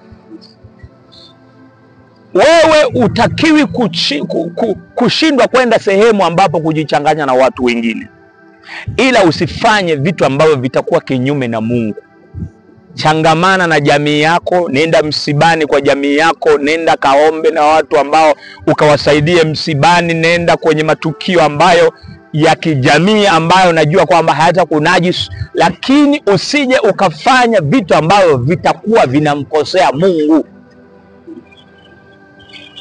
wewe utakiwi kushindwa kwenda sehemu ambapo kujichanganya na watu wengine, ila usifanye vitu ambavyo vitakuwa kinyume na Mungu. Changamana na jamii yako, nenda msibani kwa jamii yako, nenda kaombe na watu ambao ukawasaidie msibani, nenda kwenye matukio ambayo ya kijamii ambayo najua kwamba hayata kunajis, lakini usije ukafanya vitu ambavyo vitakuwa vinamkosea Mungu.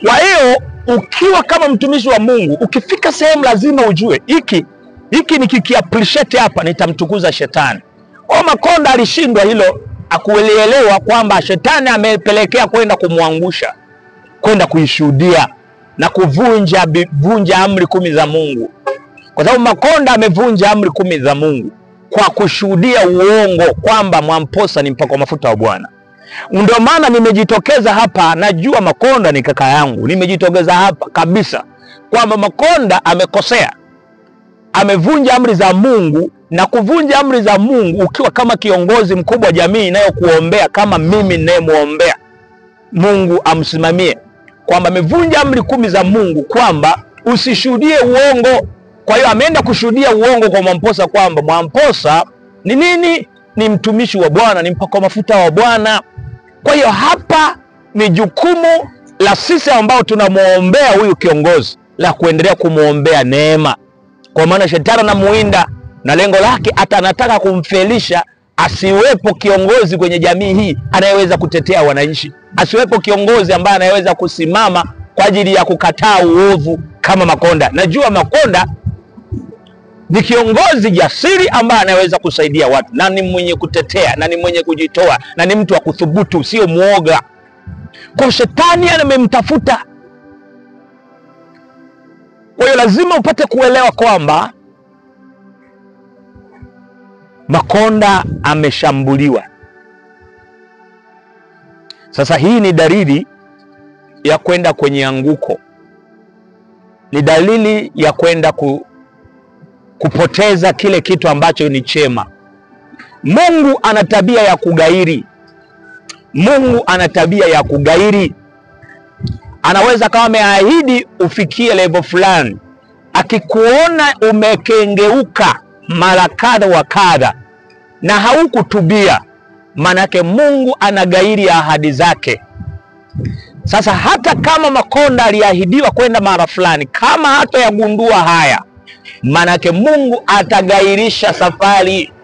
Kwa hiyo ukiwa kama mtumishi wa Mungu, ukifika sehemu lazima ujue hiki nikiappreciate hapa nitamtukuza shetani. Kwa Makonda alishindwa hilo, akuelewa kwamba shetani amepelekea kwenda kumwangusha, kwenda kuishuhudia na kuvunja amri 10 za Mungu. Kwa sababu Makonda amevunja amri 10 za Mungu kwa kushuhudia uongo kwamba Mwamposa ni mpakwa mafuta wa Bwana. Ndio maana nimejitokeza hapa, najua Makonda ni kaka yangu. Nimejitokeza hapa kabisa kwamba Makonda amekosea. Amevunja amri za Mungu, na kuvunja amri za Mungu ukiwa kama kiongozi mkubwa wa jamii inayokuombea kama mimi ninayemuombea Mungu amsimamie, kwamba amevunja amri 10 za Mungu kwamba usishuhudie uongo. Kwa hiyo ameenda kushuhudia uongo kwa Mwamposa kwamba Mwamposa ni nini? Ni mtumishi wa Bwana, ni mpakwa mafuta wa Bwana. Kwa hiyo hapa ni jukumu la sisi ambao tunamuombea huyu kiongozi la kuendelea kumuombea neema. Kwa maana shetani anamuinda na lengo lake hata anataka kumfelisha, asiwepo kiongozi kwenye jamii hii anayeweza kutetea wananchi. Asiwepo kiongozi ambaye anayeweza kusimama kwa ajili ya kukataa uovu kama Makonda. Najua Makonda ni kiongozi jasiri ambaye anaweza kusaidia watu, na ni mwenye kutetea, na ni mwenye kujitoa, na ni mtu wa kuthubutu, sio muoga. Kwa shetani amemtafuta. Kwa hiyo lazima upate kuelewa kwamba Makonda ameshambuliwa. Sasa hii ni dalili ya kwenda kwenye anguko. Ni dalili ya kwenda kupoteza kile kitu ambacho ni chema. Mungu ana tabia ya kugairi. Mungu ana tabia ya kugairi. Anaweza kama ameahidi ufikie level fulani, akikuona umekengeuka mara kadha wa kadha na haukutubia, manake Mungu anagairi ahadi zake. Sasa hata kama Makonda aliahidiwa kwenda mara fulani, kama hata yagundua haya, manake Mungu atagairisha safari.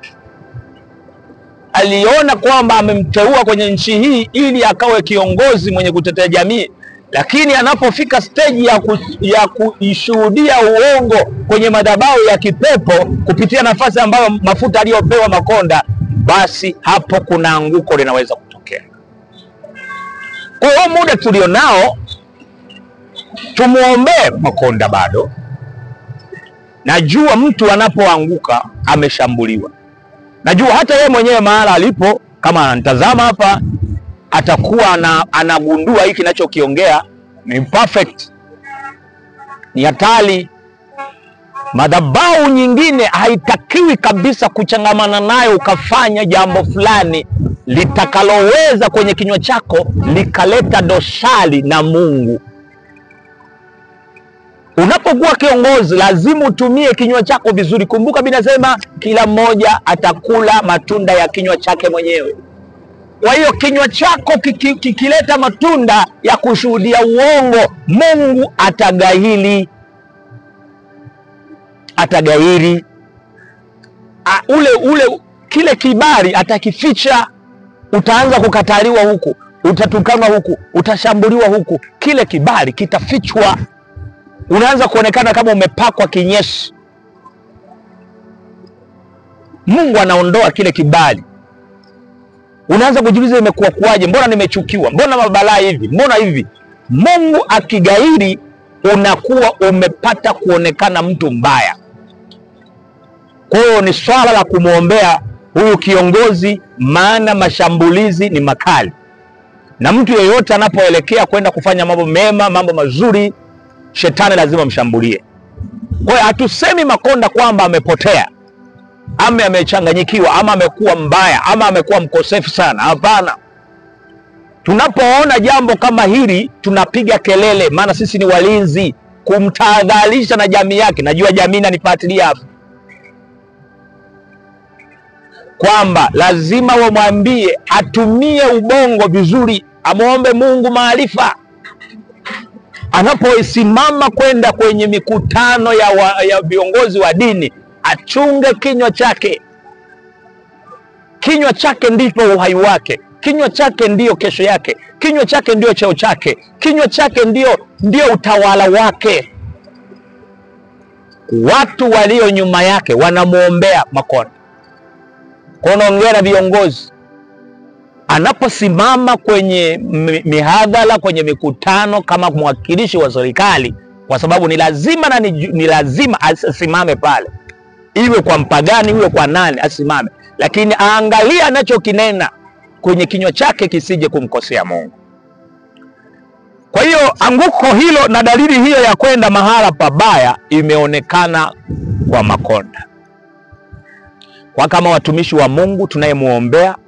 Aliona kwamba amemteua kwenye nchi hii ili akawe kiongozi mwenye kutetea jamii, lakini anapofika stage ya kuishuhudia uongo kwenye madhabahu ya kipepo kupitia nafasi ambayo mafuta aliyopewa Makonda, basi hapo kuna anguko linaweza kutokea. Kwa hiyo muda tulionao tumuombee Makonda bado. Najua mtu anapoanguka ameshambuliwa. Najua hata yeye mwenyewe mahala alipo, kama ananitazama hapa, atakuwa anagundua hiki ninachokiongea ni perfect, ni hatari. Madhabahu nyingine haitakiwi kabisa kuchangamana nayo ukafanya jambo fulani litakaloweza kwenye kinywa chako likaleta dosari na Mungu. Unapokuwa kiongozi lazima utumie kinywa chako vizuri. Kumbuka Biblia inasema kila mmoja atakula matunda ya kinywa chake mwenyewe. Kwa hiyo kinywa chako kikileta matunda ya kushuhudia uongo, Mungu atagairi. Kile kibali atakificha. Utaanza kukataliwa huku, utatukanwa huku, utashambuliwa huku, kile kibali kitafichwa. Unaanza kuonekana kama umepakwa kinyesi. Mungu anaondoa kile kibali. Unaanza kujiuliza imekuwa kuaje? Mbona nimechukiwa? Mbona mabalaa hivi? Mbona hivi? Mungu akigairi unakuwa umepata kuonekana mtu mbaya. Kwa hiyo ni swala la kumuombea huyu kiongozi, maana mashambulizi ni makali. Na mtu yeyote anapoelekea kwenda kufanya mambo mema, mambo mazuri, shetani lazima mshambulie. Kwa hiyo hatusemi Makonda kwamba amepotea, ama amechanganyikiwa, ama amekuwa mbaya, ama amekuwa mkosefu sana. Hapana. Tunapoona jambo kama hili tunapiga kelele, maana sisi ni walinzi, kumtahadharisha na jamii yake. Najua jamii inanifuatilia hapa, kwamba lazima wamwambie atumie ubongo vizuri, amuombe Mungu maarifa. Anaposimama kwenda kwenye mikutano ya viongozi wa dini, achunge kinywa chake. Kinywa chake ndipo uhai wake. Kinywa chake ndiyo kesho yake, kinywa chake ndiyo cheo chake, kinywa chake ndiyo utawala wake. Watu walio nyuma yake wanamuombea Makonda. Kwa naongea na viongozi, anaposimama kwenye mihadhara, kwenye mikutano kama mwakilishi wa serikali, kwa sababu ni lazima asimame pale, iwe kwa mpagani iwe kwa nani, asimame, lakini aangalia anachokinena kwenye kinywa chake kisije kumkosea Mungu. Kwa hiyo anguko hilo na dalili hiyo ya kwenda mahala pabaya imeonekana kwa Makonda. Kwa kama watumishi wa Mungu tunayemuombea,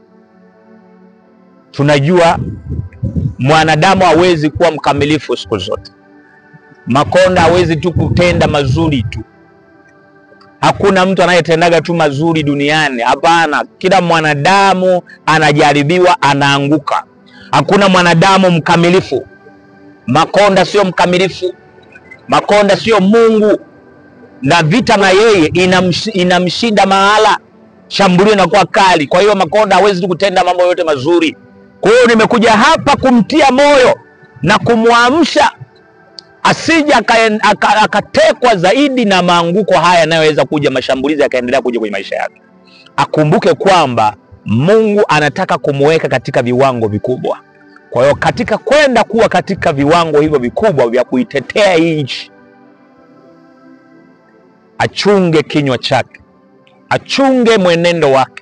tunajua mwanadamu hawezi kuwa mkamilifu siku zote. Makonda hawezi tu kutenda mazuri tu. Hakuna mtu anayetendaga tu mazuri duniani, hapana. Kila mwanadamu anajaribiwa, anaanguka. Hakuna mwanadamu mkamilifu. Makonda sio mkamilifu. Makonda sio Mungu, na vita na yeye inamshinda mahala, shambulio linakuwa kali. Kwa hiyo Makonda hawezi tu kutenda mambo yote mazuri. Kwa hiyo nimekuja hapa kumtia moyo na kumwamsha asije akatekwa zaidi na maanguko haya yanayoweza kuja, mashambulizi yakaendelea kuja kwenye maisha yake. Akumbuke kwamba Mungu anataka kumweka katika viwango vikubwa. Kwa hiyo katika kwenda kuwa katika viwango hivyo vikubwa vya kuitetea nchi, achunge kinywa chake, achunge mwenendo wake.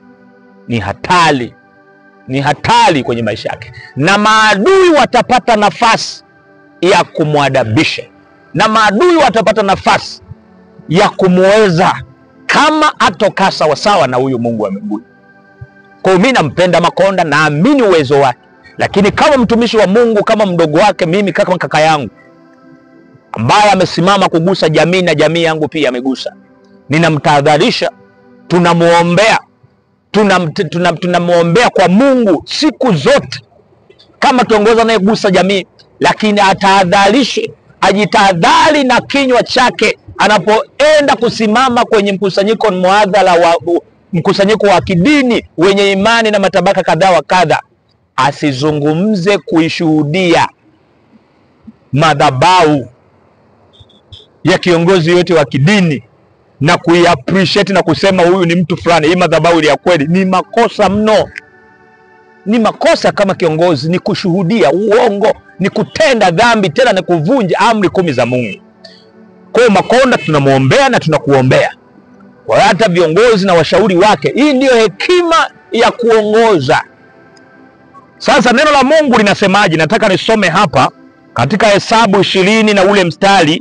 Ni hatari kwenye maisha yake, na maadui watapata nafasi ya kumwadabisha, na maadui watapata nafasi ya kumweza kama atoka sawa na huyu Mungu wa mbinguni. Kwa hiyo mimi nampenda Makonda, naamini uwezo wake, lakini kama mtumishi wa Mungu, kama mdogo wake, mimi kama kaka yangu ambaye amesimama kugusa jamii na jamii yangu pia amegusa, ninamtahadharisha, tunamuombea, tunamuombea kwa Mungu siku zote kama kiongozi anayegusa jamii, lakini atahadharishe, ajitahadhari na kinywa chake anapoenda kusimama kwenye mkusanyiko muadhala mkusanyiko wa kidini wenye imani na matabaka kadha wa kadha. Asizungumze kuishuhudia madhabahu ya kiongozi yote wa kidini na kuiappreciate na kusema huyu ni mtu fulani, hii madhabahu ni ya kweli. Ni makosa mno. Ni makosa kama kiongozi, ni kushuhudia uongo, ni kutenda dhambi, tena ni kuvunja amri 10 za Mungu. Kwa hiyo Makonda tunamuombea na tunakuombea. Kwa hata viongozi na washauri wake, hii ndiyo hekima ya kuongoza. Sasa neno la Mungu linasemaje? Nataka nisome hapa katika Hesabu 20 na ule mstari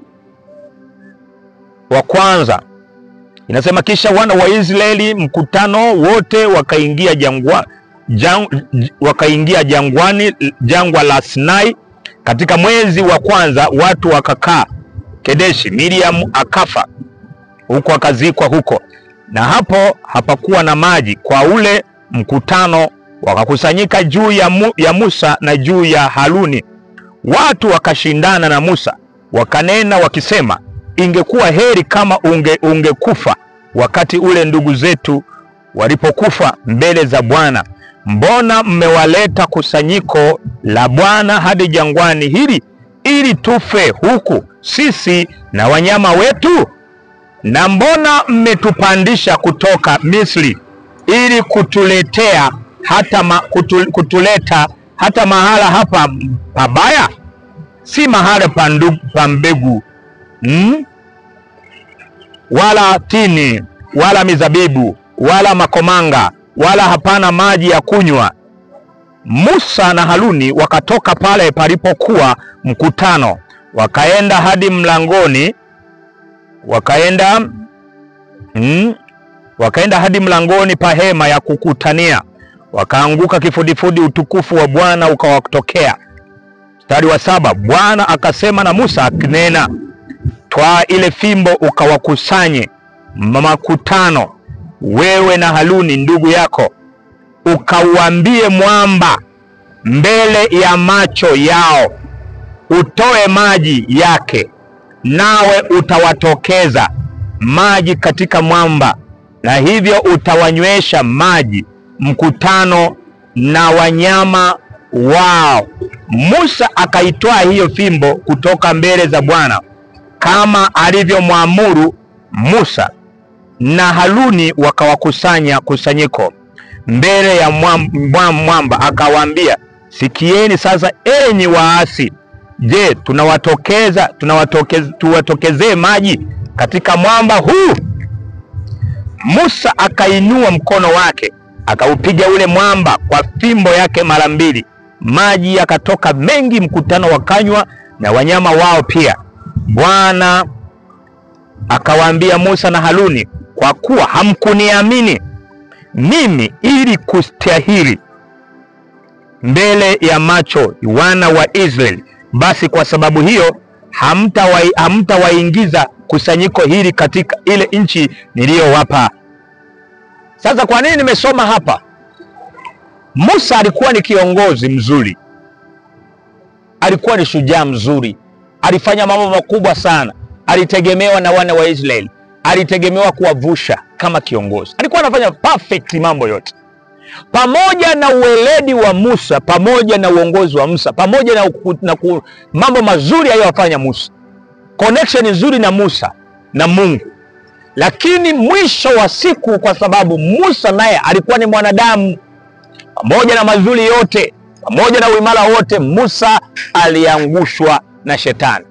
wa kwanza. Inasema, kisha wana wa Israeli mkutano wote wakaingia jangwani, jangwa la Sinai, katika mwezi wa kwanza. Watu wakakaa Kedeshi. Miriam akafa huko, akazikwa huko, na hapo hapakuwa na maji kwa ule mkutano. Wakakusanyika juu ya Musa na juu ya Haruni. Watu wakashindana na Musa, wakanena wakisema, ingekuwa heri kama ungekufa wakati ule ndugu zetu walipokufa mbele za Bwana. Mbona mmewaleta kusanyiko la Bwana hadi jangwani hili ili tufe huku sisi na wanyama wetu? Na mbona mmetupandisha kutoka Misri ili kutuleta hata mahala hapa pabaya? Si mahala pa mbegu wala tini wala mizabibu wala makomanga, wala hapana maji ya kunywa. Musa na Haruni wakatoka pale palipokuwa mkutano, wakaenda hadi mlangoni, wakaenda hadi mlangoni pa hema ya kukutania. Wakaanguka kifudifudi, utukufu wa Bwana ukawatokea. Mstari wa 7, Bwana akasema na Musa akinena, twaa ile fimbo ukawakusanye makutano, wewe na Haruni ndugu yako, ukauambie mwamba mbele ya macho yao, utoe maji yake, nawe utawatokeza maji katika mwamba, na hivyo utawanywesha maji mkutano na wanyama wao. Musa akaitoa hiyo fimbo kutoka mbele za Bwana kama alivyomwamuru Musa, na Haruni wakawakusanya kusanyiko mbele ya mwamba. Akawaambia, sikieni sasa enyi waasi, je, tuwatokezee maji katika mwamba huu? Musa akainua mkono wake akaupiga ule mwamba kwa fimbo yake mara mbili, maji yakatoka mengi, mkutano wakanywa na wanyama wao pia. Bwana akawaambia Musa na Haruni, kwa kuwa hamkuniamini mimi ili kustahili mbele ya macho wana wa Israeli, basi kwa sababu hiyo hamtawaingiza kusanyiko hili katika ile nchi niliyowapa. Sasa kwa nini nimesoma hapa? Musa alikuwa ni kiongozi mzuri, alikuwa ni shujaa mzuri, alifanya mambo makubwa sana, alitegemewa na wana wa Israeli, alitegemewa kuwavusha kama kiongozi, alikuwa anafanya perfect mambo yote. Pamoja na uweledi wa Musa, pamoja na uongozi wa Musa, pamoja na mambo mazuri aliyofanya Musa, connection nzuri na Musa na Mungu, lakini mwisho wa siku, kwa sababu Musa naye alikuwa ni mwanadamu, pamoja na mazuri yote, pamoja na uimara wote, Musa aliangushwa na shetani.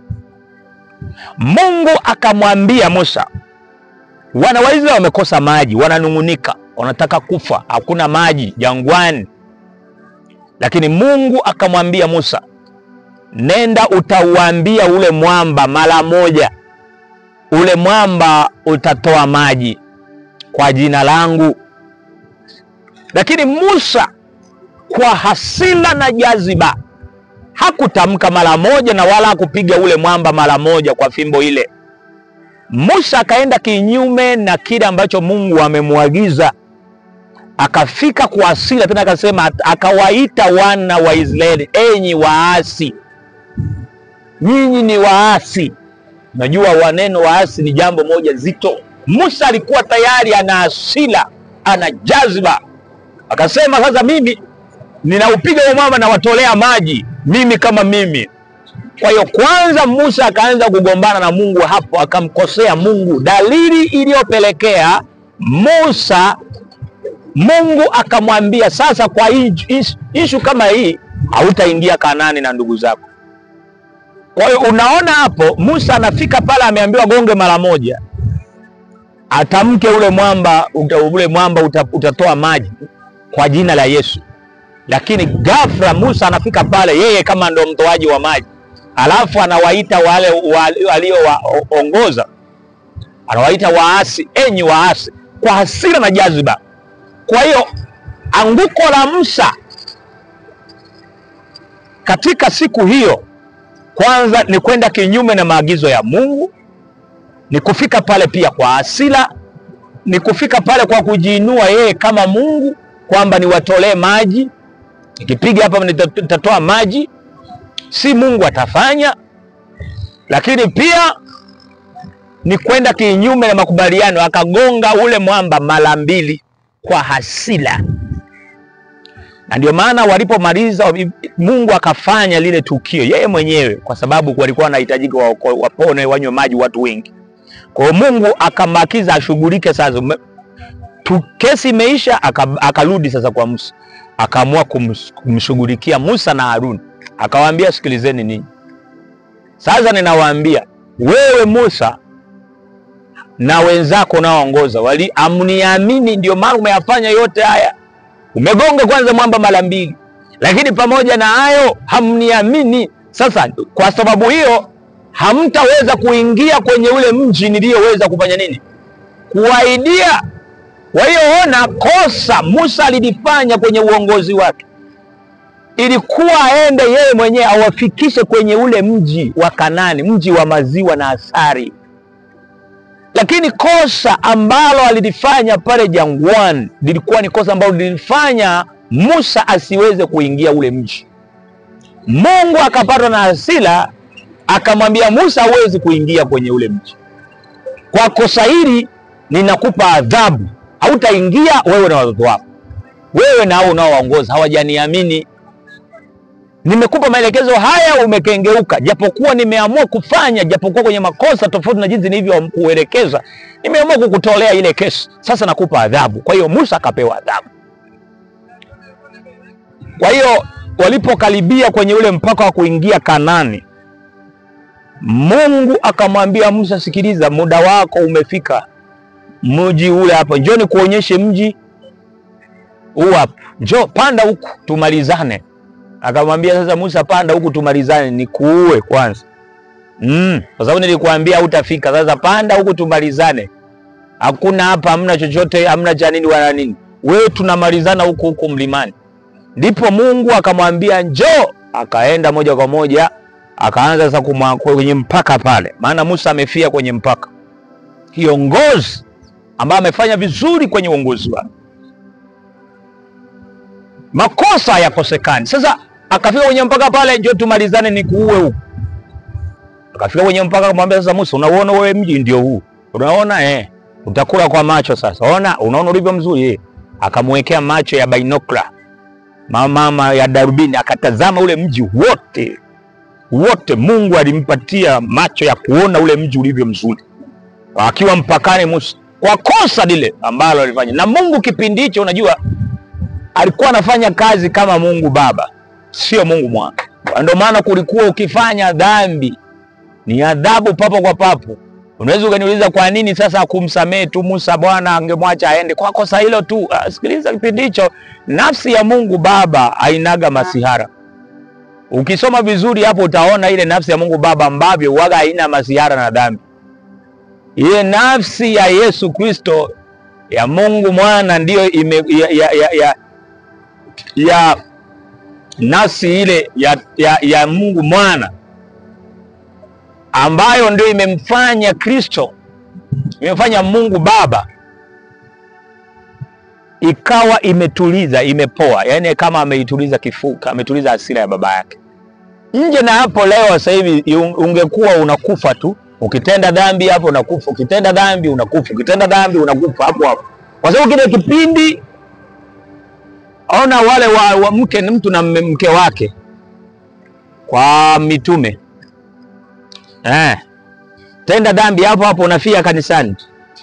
Mungu akamwambia Musa, wana wa Israeli wamekosa maji, wananungunika, wanataka kufa, hakuna maji jangwani. Lakini Mungu akamwambia Musa, nenda utauambia ule mwamba mara moja, ule mwamba utatoa maji kwa jina langu. Lakini Musa kwa hasira na jaziba hakutamka mara moja, na wala hakupiga ule mwamba mara moja kwa fimbo ile. Musa akaenda kinyume na kile ambacho Mungu amemwagiza. Akafika kwa hasira tena, akasema, akawaita wana wa Israeli, enyi waasi. Nyinyi ni waasi. Najua waneno waasi ni jambo moja zito. Musa alikuwa tayari ana hasira, ana jazba. Akasema, sasa mimi ninaupiga huo mwamba na watolea maji, mimi kama mimi. Kwa hiyo kwanza Musa akaanza kugombana na Mungu hapo, akamkosea Mungu. Dalili iliyopelekea Musa, Mungu akamwambia, sasa kwa ishu kama hii hautaingia Kanaani na ndugu zako. Kwa hiyo unaona hapo Musa anafika pale, ameambiwa gonge mara moja, atamke ule mwamba utatoa maji kwa jina la Yesu. Lakini ghafla Musa anafika pale, yeye kama ndo mtoaji wa maji, alafu anawaita wale walioongoza, anawaita waasi, enyi waasi, kwa hasira na jaziba. Kwa hiyo anguko la Musa katika siku hiyo, kwanza ni kwenda kinyume na maagizo ya Mungu, ni kufika pale pia kwa hasira, ni kufika pale kwa kujiinua yeye kama Mungu, kwamba niwatolee maji, nikipiga hapa nitatoa maji. Si Mungu atafanya. Lakini pia ni kwenda kinyume na makubaliano, akagonga ule mwamba mara mbili kwa hasira. Na ndio maana walipomaliza, Mungu akafanya lile tukio yeye mwenyewe, kwa sababu walikuwa wanahitajika wapone, wanywe maji watu wengi. Kwa hiyo Mungu akamakiza ashughulike sasa. Kesi imeisha, akarudi sasa kwa Musa. Akaamua kumshughulikia Musa na Haruni. Akawaambia, sikilizeni ninyi, sasa ninawaambia, wewe Musa na wenzako naoongoza amniamini, ndio maana umeyafanya yote haya. Umegonga kwanza mwamba mara mbili, lakini pamoja na hayo hamniamini. Sasa kwa sababu hiyo hamtaweza kuingia kwenye ule mji niliyoweza kufanya nini? Kuwaidia. Kwa hiyo ona kosa Musa alilifanya kwenye uongozi wake. Ilikuwa aende yeye mwenyewe awafikishe kwenye ule mji wa Kanaani, mji wa maziwa na asali. Lakini kosa ambalo alilifanya pale jangwani lilikuwa ni kosa ambalo lilifanya Musa asiweze kuingia ule mji. Mungu akapatwa na hasira, akamwambia Musa, hawezi kuingia kwenye ule mji. Kwa kosa hili ninakupa adhabu, hautaingia wewe na watoto wako. wewe na hao unaowaongoza hawajaniamini. Nimekupa maelekezo haya, umekengeuka. Japokuwa nimeamua kufanya, japokuwa kwenye makosa tofauti na jinsi nilivyokuelekeza, nimeamua kukutolea ile kesi. Sasa nakupa adhabu. Kwa hiyo Musa akapewa adhabu. Kwa hiyo walipokaribia kwenye ule mpaka wa kuingia Kanaani, Mungu akamwambia Musa, sikiliza, muda wako umefika. Mji ule hapa, njoo nikuonyeshe mji huu hapa. Njoo panda huku tumalizane. Akamwambia sasa Musa, panda huku tumalizane, nikuue kwanza. Kwa sababu nilikuambia hutafika. Sasa panda huku tumalizane. Hakuna hapa, hamna chochote, hamna cha nini wala nini. Wewe tunamalizana huku mlimani. Ndipo Mungu akamwambia njoo. Akaenda moja kwa moja, akaanza sasa kwenye mpaka pale. Maana Musa amefia kwenye mpaka. Kiongozi ambaye amefanya vizuri kwenye uongozi wake. Makosa hayakosekani. Sasa akafika kwenye mpaka pale, njoo tumalizane nikuue huko. Akafika kwenye mpaka akamwambia sasa Musa, unaona wewe mji ndio huu. Unaona utakula kwa macho sasa. Unaona ulivyo mzuri Akamwekea macho ya binocular. Mama ya darubini, akatazama ule mji wote. Mungu alimpatia macho ya kuona ule mji ulivyo mzuri. Akiwa mpakani Musa, kwa kosa lile ambalo alifanya. Na Mungu kipindi hicho unajua alikuwa anafanya kazi kama Mungu Baba, sio Mungu Mwana. Ndio maana kulikuwa ukifanya dhambi ni adhabu papo kwa papo. Unaweza ukaniuliza kwa nini sasa kumsamehe tu Musa, Bwana angemwacha aende kwa kosa hilo tu? Sikiliza, kipindi hicho nafsi ya Mungu Baba hainaga masihara. Ukisoma vizuri hapo utaona ile nafsi ya Mungu Baba ambavyo huaga haina masihara na dhambi. Ile nafsi ya Yesu Kristo ya Mungu Mwana ndio ya nafsi ile ya Mungu Mwana ambayo ndio imemfanya Kristo, imemfanya Mungu Baba ikawa imetuliza, imepoa. Yani kama ameituliza kifuka, ametuliza hasira ya baba yake. Nje na hapo leo sasa hivi ungekuwa unakufa tu. Ukitenda dhambi hapo unakufa, ukitenda dhambi unakufa, ukitenda dhambi unakufa hapo. Kwa sababu kile kipindi ona wale wa mtu na mke wake kwa mitume. Tenda dhambi hapo unafia kanisani.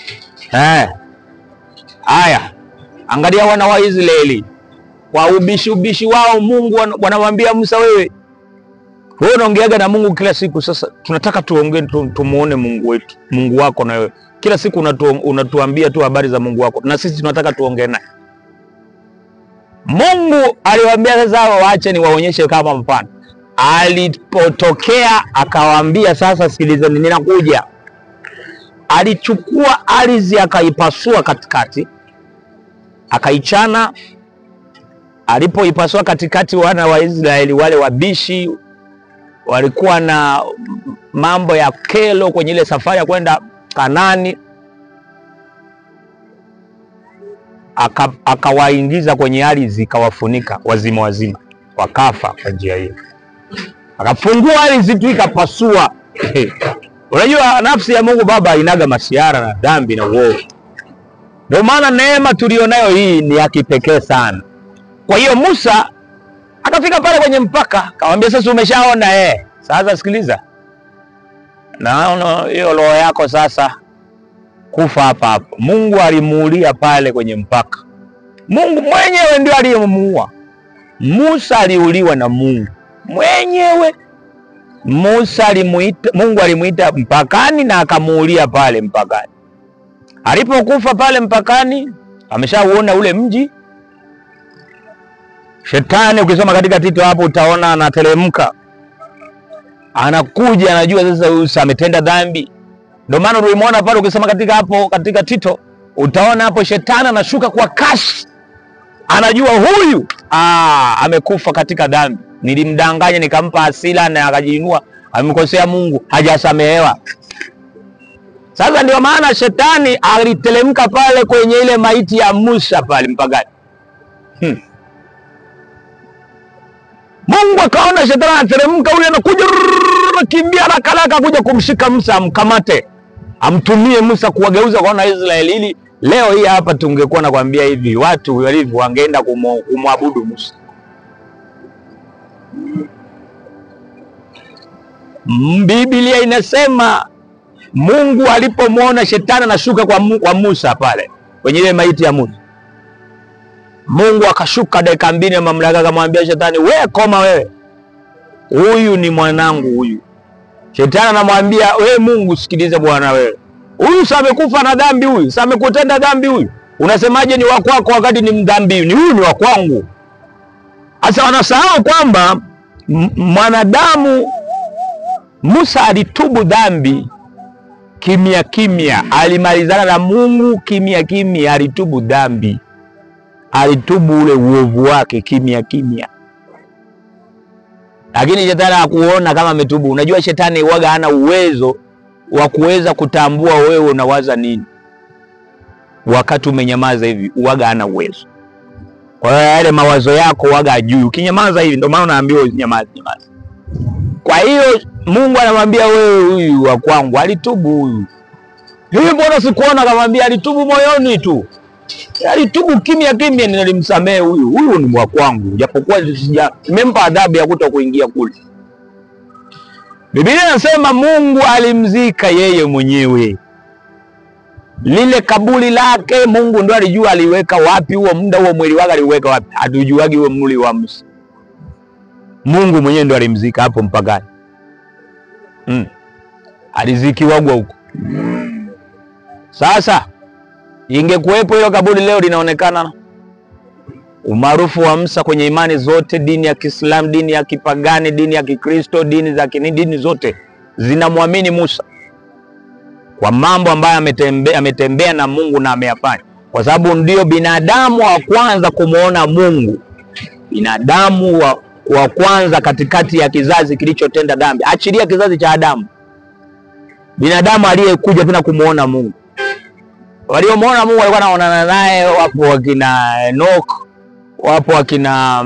Haya, angalia wana wa Israeli kwa ubishi wao. Mungu wanamwambia Musa, wewe unaongeaga na Mungu kila siku. Sasa tunataka tuongee, tumuone Mungu wetu, Mungu wako. Na wewe kila siku unatuambia tu habari za Mungu wako, na sisi tunataka tuongee naye. Mungu aliwaambia sasa waache niwaonyeshe kama mfano. Alipotokea akawaambia sasa, sikilizeni, ninakuja. Alichukua ardhi akaipasua katikati, akaichana. Alipoipasua katikati, wana wa Israeli wale wabishi walikuwa na mambo ya kelo kwenye ile safari ya kwenda Kanaani, akawaingiza kwenye ardhi, kawafunika wazima, wakafa kwa njia hiyo. Akafungua ardhi tu ikapasua. Unajua nafsi ya Mungu Baba inaga masiara na dhambi na uovu. Ndio maana neema tulionayo hii ni ya kipekee sana. Kwa hiyo Musa akafika pale kwenye mpaka, akamwambia sasa umeshaona sasa sikiliza. Naona hiyo roho yako sasa kufa hapa. Mungu alimuulia pale kwenye mpaka. Mungu mwenyewe ndio aliyemuua. Musa aliuliwa na Mungu mwenyewe. Mungu alimuita mpakani na akamuulia pale mpakani. Alipokufa pale mpakani, ameshauona ule mji. Shetani ukisoma katika Tito hapo utaona anateremka. Anakuja, anajua sasa huyu ametenda dhambi. Ndio maana ulimuona pale ukisoma katika Tito utaona hapo shetani anashuka kwa kasi. Anajua huyu amekufa katika dhambi. Nilimdanganya nikampa hasira na akajiinua, amekosea Mungu, hajasamehewa. Sasa ndio maana shetani aliteremka pale kwenye ile maiti ya Musa pale mpagani. Mungu akaona shetani anateremka, ule anakuja kimbia haraka kuja kumshika Musa, amkamate, amtumie Musa kuwageuza kwa wana Israeli ili Leo hii hapa tungekuwa nakwambia hivi, watu walivyo wangeenda kumwabudu Musa. Biblia inasema Mungu alipomwona shetani anashuka kwa Musa pale kwenye ile maiti ya Musa, Mungu akashuka dakika 2 ya mamlaka, akamwambia shetani, wewe koma wewe, huyu ni mwanangu huyu. Shetani anamwambia, wewe Mungu sikiliza bwana, wewe huyu sasa amekufa na dhambi, huyu sasa amekutenda dhambi, huyu unasemaje ni wa kwako wakati ni mdhambi? Ni huyu ni wa kwangu. Sasa wanasahau kwamba mwanadamu Musa alitubu dhambi kimya kimya, alimalizana na Mungu kimya kimya, alitubu dhambi, alitubu ule uovu wake kimya kimya. Lakini shetani hakuona kama ametubu. Unajua shetani huaga hana uwezo wa kuweza kutambua wewe unawaza nini wakati umenyamaza hivi, huaga hana uwezo. Kwa hiyo yale mawazo yako huaga hajui. Ukinyamaza hivi ndio maana unaambiwa nyamaza. Kwa hiyo Mungu anamwambia wewe, huyu wa kwangu, alitubu huyu. Hivi mbona sikuona? Akamwambia alitubu moyoni tu. Alitubu kimya kimya, nilimsamehe huyu. Huyu ni wa kwangu, japokuwa nimempa adhabu ya kutokuingia kule. Biblia inasema Mungu alimzika yeye mwenyewe. Lile kaburi lake Mungu ndo alijua aliweka wapi huo muda, huo mwili wake aliweka wapi. Hatujuagi huo mwili wa Musa. Mungu mwenyewe ndo alimzika hapo mpakani. Alizikiwagwa huko. Sasa ingekuwepo hilo kaburi leo linaonekana, umaarufu wa Musa kwenye imani zote, dini ya Kiislamu, dini ya kipagani, dini ya Kikristo, dini za dini zote zinamwamini Musa kwa mambo ambayo ametembea na Mungu na ameyafanya, kwa sababu ndio binadamu wa kwanza kumuona Mungu, binadamu wa kwanza katikati ya kizazi kilichotenda dhambi. Achilia kizazi cha Adamu, binadamu aliyekuja tena kumuona Mungu. Waliomuona Mungu walikuwa wanaonana naye, wapo wakina Enoch, wapo wakina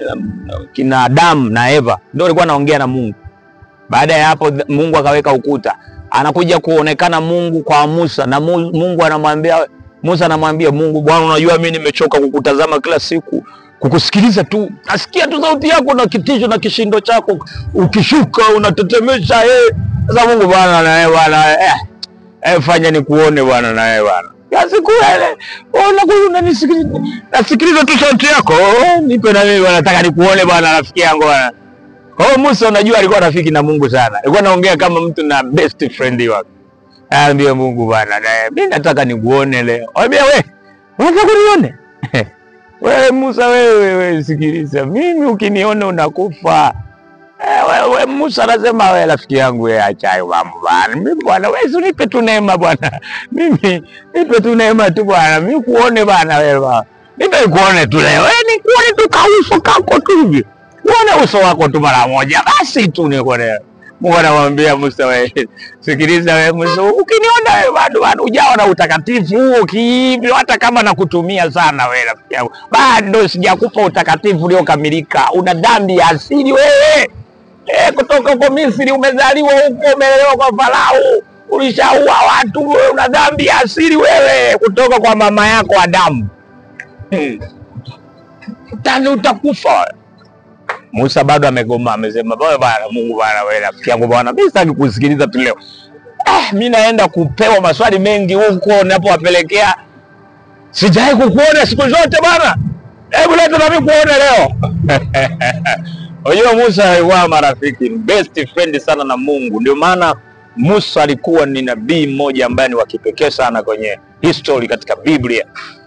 Adam na Eva, ndio walikuwa wanaongea na Mungu. Baada ya hapo Mungu akaweka ukuta, anakuja kuonekana Mungu kwa Musa, na Mungu anamwambia Musa, anamwambia Mungu, Bwana, unajua mimi nimechoka kukutazama kila siku, kukusikiliza tu, nasikia tu sauti yako na kitisho na kishindo chako, ukishuka unatetemesha. Sasa Mungu, Bwana, na wewe bwana, fanya nikuone Bwana, na wewe bwana, siku ile unanisikiliza, nasikiliza tu sauti yako, nipe na mimi bwana, nataka nikuone bwana, rafiki yangu bwana. Musa unajua alikuwa rafiki na Mungu sana, alikuwa anaongea kama mtu na best friend wake. Anambia Mungu, bwana, mimi nataka nikuone leo. Anambia wewe, unataka kunione? Wewe Musa, wewe sikiliza, mimi ukiniona unakufa. Wewe Musa anasema, wewe rafiki yangu, wewe acha hayo mambo bwana. Mimi bwana, wewe unipe tu neema bwana. Mimi nipe tu neema tu bwana. Mimi kuone bwana wewe bwana. Nipe kuone tu leo. Wewe ni kuone tu kauso kako tu hivi. Kuone uso wako tu mara moja basi tu nikuone. Mungu anamwambia Musa, wewe sikiliza, wewe Musa, ukiniona wewe bado hujao na utakatifu ukivyo, hata kama nakutumia sana wewe rafiki yangu, bado sijakupa utakatifu uliokamilika. Una dhambi ya asili wewe. Kutoka huko Misri, umezaliwa huko, umelelewa kwa Farao, ulishaua watu, wewe una dhambi ya asili wewe, kutoka kwa mama yako Adamu. Tani utakufa. Musa bado amegoma, amesema, bwana Mungu bwana, wewe rafiki yangu bwana, mimi sitaki kusikiliza tu leo. Mimi naenda kupewa maswali mengi huko ninapowapelekea. Sijai kukuona siku zote bwana. Hebu leta na mimi kuone leo. Unajua Musa alikuwa marafiki, best friend sana na Mungu. Ndio maana Musa alikuwa ni nabii mmoja ambaye ni wa kipekee sana kwenye history katika Biblia.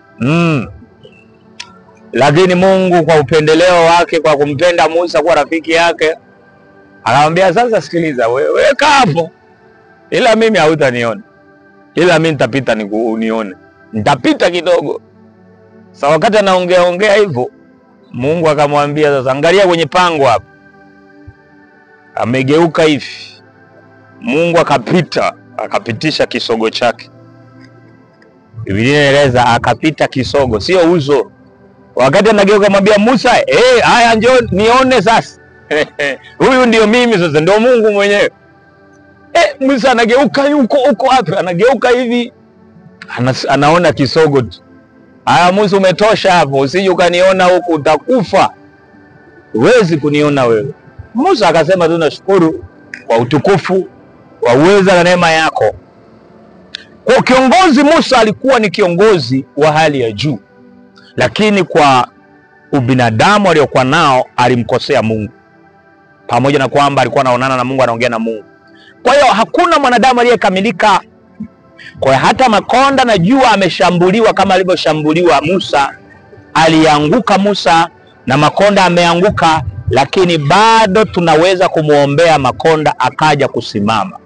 Lakini Mungu kwa upendeleo wake, kwa kumpenda Musa kuwa rafiki yake, anamwambia sasa, sikiliza wewe, kaa hapo, ila mimi hautaniona, ila mimi nitapita unione, nitapita kidogo. Sasa wakati anaongea hivyo, Mungu akamwambia sasa, angalia kwenye pango hapo. Amegeuka hivi, Mungu akapitisha kisogo chake. Biblia inaeleza akapita kisogo, sio uso. Wakati anageuka mwambia Musa, haya njoo nione sasa. Huyu ndio mimi sasa, ndio Mungu mwenyewe. Musa anageuka huko hapo, anageuka hivi, anaona kisogo tu. Haya Musa, umetosha hapo, usije ukaniona huku utakufa, huwezi kuniona wewe. Musa akasema tunashukuru kwa utukufu wa uweza na neema yako. Kwa kiongozi, Musa alikuwa ni kiongozi wa hali ya juu, lakini kwa ubinadamu aliokuwa nao alimkosea Mungu, pamoja na kwamba alikuwa anaonana na Mungu, anaongea na Mungu. Kwa hiyo hakuna mwanadamu aliyekamilika. Kwa hiyo hata makonda na jua ameshambuliwa kama alivyoshambuliwa Musa. Alianguka Musa na makonda ameanguka, lakini bado tunaweza kumuombea makonda akaja kusimama.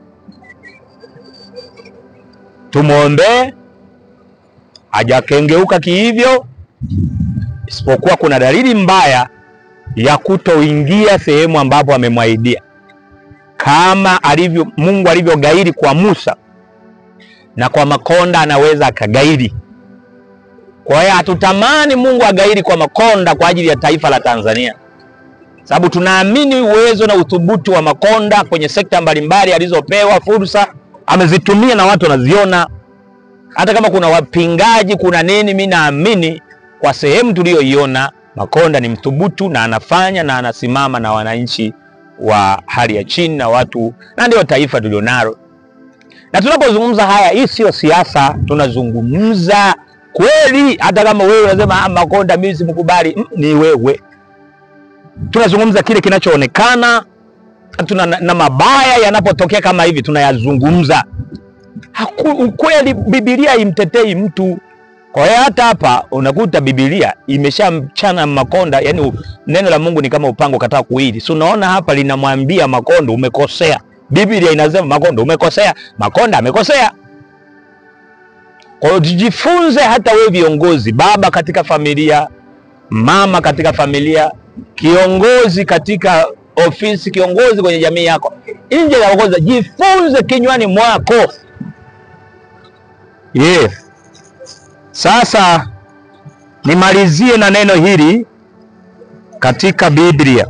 Tumuombee hajakengeuka kihivyo, isipokuwa kuna dalili mbaya ya kutoingia sehemu ambapo amemwaidia, kama Mungu alivyogairi kwa Musa, na kwa makonda anaweza akagairi. Kwa hiyo hatutamani Mungu agairi kwa makonda kwa ajili ya taifa la Tanzania, sababu tunaamini uwezo na uthubutu wa makonda kwenye sekta mbalimbali alizopewa fursa, amezitumia na watu wanaziona. Hata kama kuna wapingaji, kuna nini, mimi naamini kwa sehemu tuliyoiona makonda ni mthubutu na anafanya na anasimama na wananchi wa hali ya chini na watu, na ndio taifa tulionalo. Na tunapozungumza haya, hii sio siasa, tunazungumza kweli. Hata kama wewe unasema makonda mimi simkubali, ni wewe. Tunazungumza kile kinachoonekana, na mabaya yanapotokea kama hivi tunayazungumza. Ukweli Biblia imtetei mtu. Kwa hiyo hata hapa unakuta Biblia imeshamchana makonda, yani neno la Mungu ni kama upango kataa kuwili. So unaona hapa linamwambia makonda umekosea. Biblia inasema makonda umekosea, makonda amekosea. Kwa hiyo tujifunze, hata wewe viongozi, baba katika familia, mama katika familia, kiongozi katika ofisi, kiongozi kwenye jamii yako, nje ya uongozi, jifunze kinywani mwako. Sasa nimalizie na neno hili katika Biblia.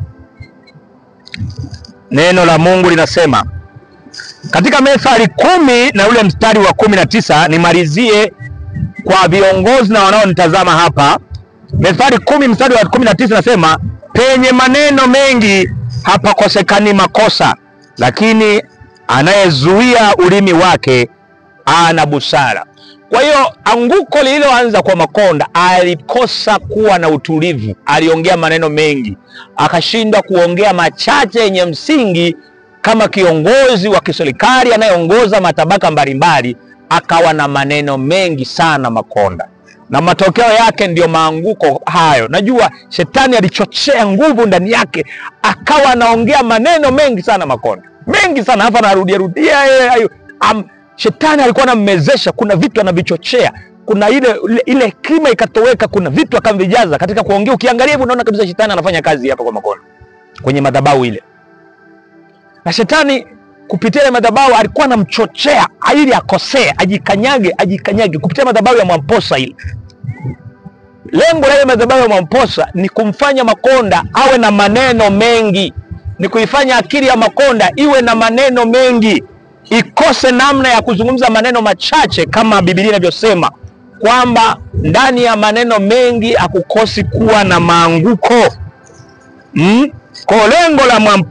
Neno la Mungu linasema katika Methali 10 na ule mstari wa 19, nimalizie kwa viongozi na wanaonitazama hapa. Methali 10 mstari wa 19 nasema, penye maneno mengi hapakosekani makosa, lakini anayezuia ulimi wake ana busara. Kwa hiyo anguko lililoanza kwa makonda, alikosa kuwa na utulivu, aliongea maneno mengi, akashindwa kuongea machache yenye msingi. Kama kiongozi wa kiserikali anayeongoza matabaka mbalimbali, akawa na maneno mengi sana makonda, na matokeo yake ndio maanguko hayo. Najua shetani alichochea nguvu ndani yake, akawa anaongea maneno mengi sana makonda, mengi sana. Hapa narudia shetani alikuwa anammezesha, kuna vitu anavichochea, kuna ile hekima ikatoweka, kuna vitu akamvijaza katika kuongea. Ukiangalia hivi unaona kabisa shetani anafanya kazi hapa kwa makonda kwenye madhabahu ile. Na shetani kupitia ile madhabahu alikuwa anamchochea ili akosee, ajikanyage kupitia madhabahu ya Mwamposa ile. Lengo la ile madhabahu ya Mwamposa ni kumfanya makonda awe na maneno mengi, ni kuifanya akili ya makonda iwe na maneno mengi, ikose namna ya kuzungumza maneno machache, kama Biblia inavyosema kwamba ndani ya maneno mengi hakukosi kuwa na maanguko. Kwa lengo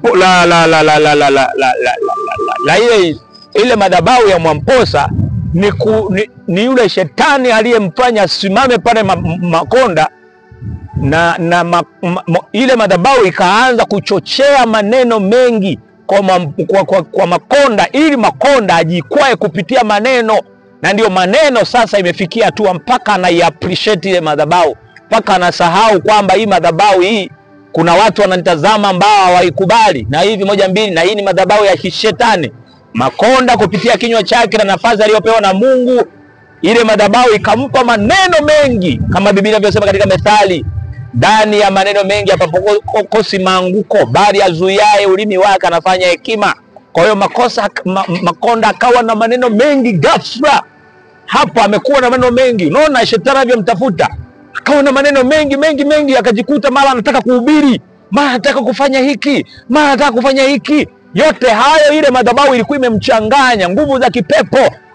la ile madhabahu ya Mwamposa ni yule shetani aliyemfanya simame pale makonda, na ile madhabahu ikaanza kuchochea maneno mengi kwa makonda, ili makonda ajikwae kupitia maneno. Na ndio maneno sasa imefikia hatua mpaka anaiappreciate ile madhabahu, mpaka anasahau kwamba hii madhabahu hii kuna watu wananitazama ambao hawaikubali, na hivi moja mbili, na hii ni madhabahu ya kishetani. Makonda kupitia kinywa chake na nafasi aliyopewa na Mungu, ile madhabahu ikampa maneno mengi, kama Biblia inavyosema katika Methali, ndani ya maneno mengi hapakosi maanguko, bali azuiaye ulimi wake anafanya hekima. Kwa hiyo makonda akawa na maneno mengi ghafla. Hapo amekuwa na maneno mengi. Unaona shetani anavyomtafuta, akawa na maneno mengi, akajikuta mara anataka kuhubiri, mara anataka kufanya hiki, mara anataka kufanya hiki. Yote hayo ile madhabahu ilikuwa imemchanganya, nguvu za kipepo.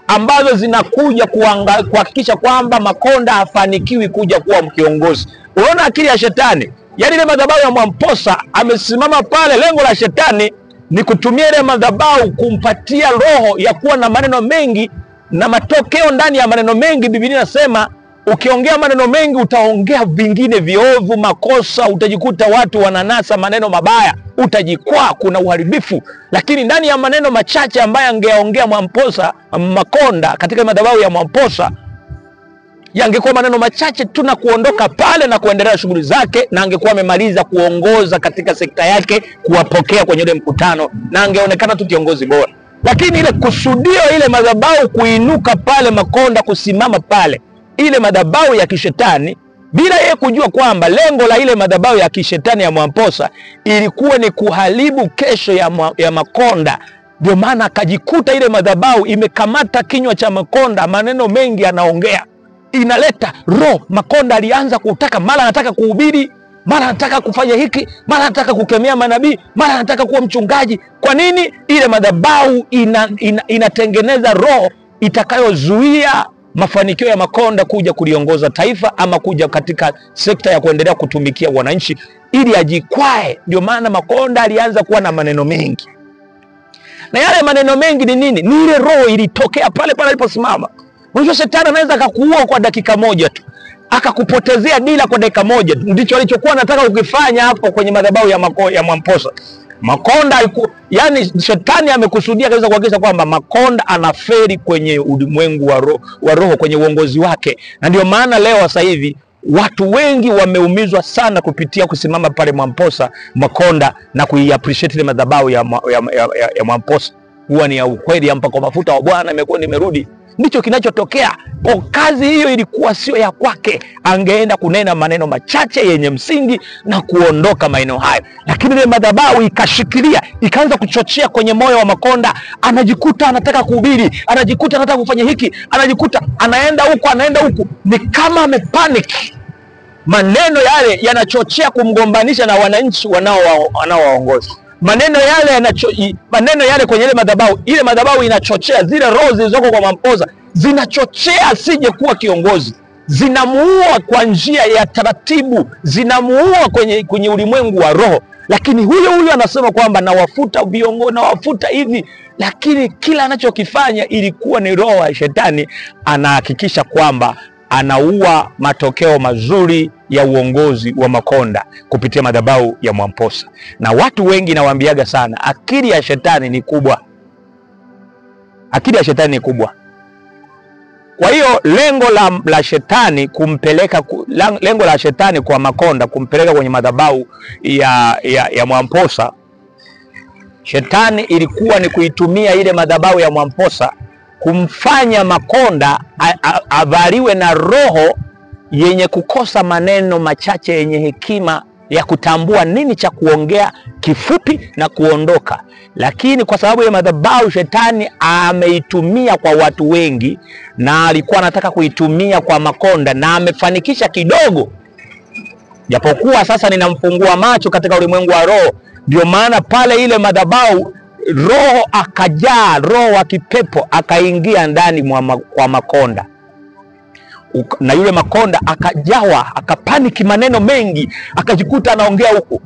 ambazo zinakuja kuhakikisha kwamba Makonda hafanikiwi kuja kuwa kiongozi. Unaona akili ya shetani. Yaani ile madhabahu ya Mwamposa amesimama pale, lengo la shetani ni kutumia ile madhabahu kumpatia roho ya kuwa na maneno mengi, na matokeo ndani ya maneno mengi Biblia inasema ukiongea maneno mengi utaongea vingine viovu, makosa, utajikuta watu wananasa maneno mabaya, utajikwaa, kuna uharibifu. Lakini ndani ya maneno machache ambayo angeongea Mwamposa, Makonda katika madhabahu ya Mwamposa, yangekuwa maneno machache tu na kuondoka pale na kuendelea shughuli zake, na angekuwa amemaliza kuongoza katika sekta yake, kuwapokea kwenye ile mkutano, na angeonekana tu kiongozi bora. Lakini ile kusudio ile madhabahu kuinuka pale, Makonda kusimama pale, ile madhabahu ya kishetani, bila yeye kujua kwamba lengo la ile madhabahu ya kishetani ya Mwamposa ilikuwa ni kuharibu kesho ya Makonda. Ndio maana akajikuta ile madhabahu imekamata kinywa cha Makonda, maneno mengi anaongea, inaleta roho. Makonda alianza kutaka, mara anataka kuhubiri, mara anataka kufanya hiki, mara anataka kukemea manabii, mara anataka kuwa mchungaji. Kwa nini? Ile madhabahu inatengeneza roho itakayozuia mafanikio ya Makonda kuja kuliongoza taifa ama kuja katika sekta ya kuendelea kutumikia wananchi, ili ajikwae. Ndio maana Makonda alianza kuwa na maneno mengi. Na yale maneno mengi ni nini? Ni ile roho ilitokea pale pale aliposimama. Unajua shetani anaweza akakuua kwa dakika moja tu, akakupotezea dila kwa dakika moja tu. Ndicho alichokuwa anataka kukifanya hapo kwenye madhabahu ya Mwamposa. Makonda yani shetani amekusudia kabisa kuhakikisha kwamba Makonda anaferi kwenye ulimwengu wa roho, kwenye uongozi wake. Na ndio maana leo sasa hivi watu wengi wameumizwa sana kupitia kusimama pale Mwamposa, Makonda, na kuiappreciate ile madhabahu ya Mwamposa. Huwa ni ya ukweli, hapa kwa mafuta wa Bwana imekuwa nimerudi. Ndicho kinachotokea. Kwa kazi hiyo ilikuwa sio ya kwake, angeenda kunena maneno machache yenye msingi na kuondoka maeneo hayo. Lakini ile madhabahu ikashikilia, ikaanza kuchochea kwenye moyo wa Makonda. Anajikuta anataka kuhubiri, anajikuta anataka kufanya hiki, anajikuta anaenda huku, ni kama amepanic. Maneno yale yanachochea kumgombanisha na wananchi wanaowaongoza. Maneno yale kwenye ile madhabahu inachochea zile roho zilizoko kwa Mwamposa, zinachochea asije kuwa kiongozi, zinamuua kwa njia ya taratibu, zinamuua kwenye ulimwengu wa roho. Lakini huyo anasema kwamba nawafuta viongozi, nawafuta hivi, lakini kila anachokifanya ilikuwa ni roho ya shetani. Anahakikisha kwamba anaua matokeo mazuri ya uongozi wa Makonda kupitia madhabahu ya Mwamposa. Na watu wengi nawaambiaga sana, akili ya shetani ni kubwa. Akili ya shetani ni kubwa. Kwa hiyo lengo la shetani lengo la shetani kwa Makonda kumpeleka kwenye madhabahu ya Mwamposa, shetani ilikuwa ni kuitumia ile madhabahu ya Mwamposa kumfanya Makonda avaliwe na roho yenye kukosa maneno machache yenye hekima ya kutambua nini cha kuongea kifupi na kuondoka. Lakini kwa sababu ya madhabahu shetani ameitumia kwa watu wengi, na alikuwa anataka kuitumia kwa Makonda, na amefanikisha kidogo. Japokuwa sasa ninamfungua macho katika ulimwengu wa roho. Ndio maana pale ile madhabahu roho akajaa, roho wa kipepo akaingia ndani kwa Makonda. Na yule Makonda akajawa, akapaniki maneno mengi, akajikuta anaongea huku,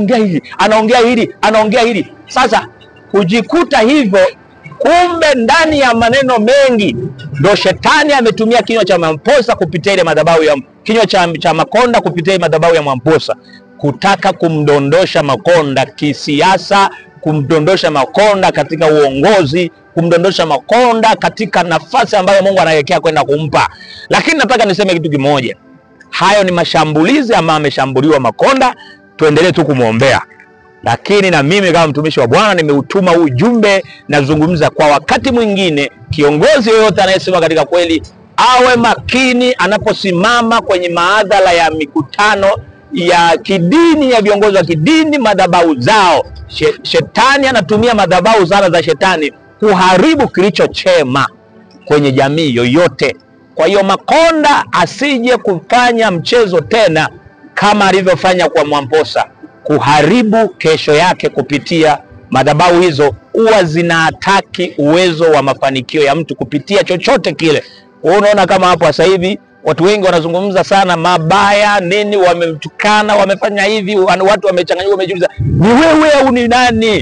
anaongea hili. Sasa kujikuta hivyo, kumbe ndani ya maneno mengi ndio shetani ametumia kinywa cha Mwamposa kupitia ile madhabahu kinywa cha Makonda kupitia ile madhabahu ya Mwamposa kutaka kumdondosha Makonda kisiasa, kumdondosha Makonda katika uongozi, kumdondosha Makonda katika nafasi ambayo Mungu anaelekea kwenda kumpa. Lakini nataka niseme kitu kimoja. Hayo ni mashambulizi ambayo ameshambuliwa Makonda, tuendelee tu kumuombea. Lakini na mimi kama mtumishi wa Bwana nimeutuma ujumbe, nazungumza kwa wakati mwingine, kiongozi yoyote anayesema katika kweli awe makini anaposimama kwenye mahadhara ya mikutano ya kidini, ya viongozi wa kidini, madhabahu zao. Shetani anatumia madhabahu za shetani kuharibu kilicho chema kwenye jamii yoyote. Kwa hiyo Makonda asije kufanya mchezo tena kama alivyofanya kwa Mwamposa, kuharibu kesho yake kupitia madhabahu hizo huwa zinaataki uwezo wa mafanikio ya mtu kupitia chochote kile. Unaona kama hapo sasa hivi watu wengi wanazungumza sana mabaya nini, wamemtukana, wamefanya hivi, watu wamechanganyika, wamejiuliza ni wewe au ni nani?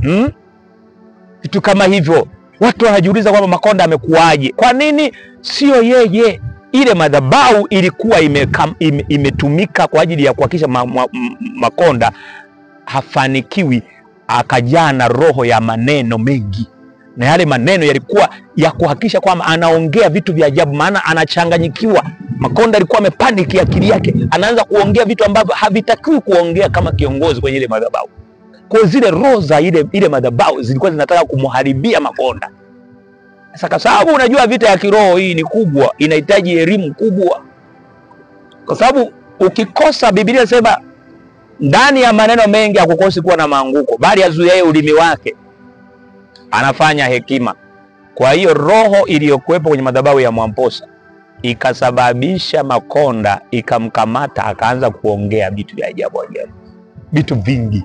Vitu kama hivyo. Watu wanajiuliza kwamba Makonda amekuaje? Kwa nini sio yeye? Ile madhabahu ilikuwa imetumika kwa ajili ya kuhakikisha Makonda hafanikiwi, akajaa na roho ya maneno mengi, na yale maneno yalikuwa ya kuhakikisha kwamba anaongea vitu vya ajabu, maana anachanganyikiwa. Makonda alikuwa amepaniki akili yake, anaanza kuongea vitu ambavyo havitakiwi kuongea kama kiongozi kwenye ile madhabahu. Kwa zile roho za ile madhabahu zilikuwa zinataka kumharibia Makonda. Sasa kwa sababu unajua vita ya kiroho hii ni kubwa, inahitaji elimu kubwa. Kwa sababu ukikosa, Biblia inasema ndani ya maneno mengi hakukosi kuwa na maanguko, bali azuie ulimi wake anafanya hekima. Kwa hiyo roho iliyokuwepo kwenye madhabahu ya Mwamposa ikasababisha Makonda, ikamkamata, akaanza kuongea vitu vya ajabu ajabu, vitu vingi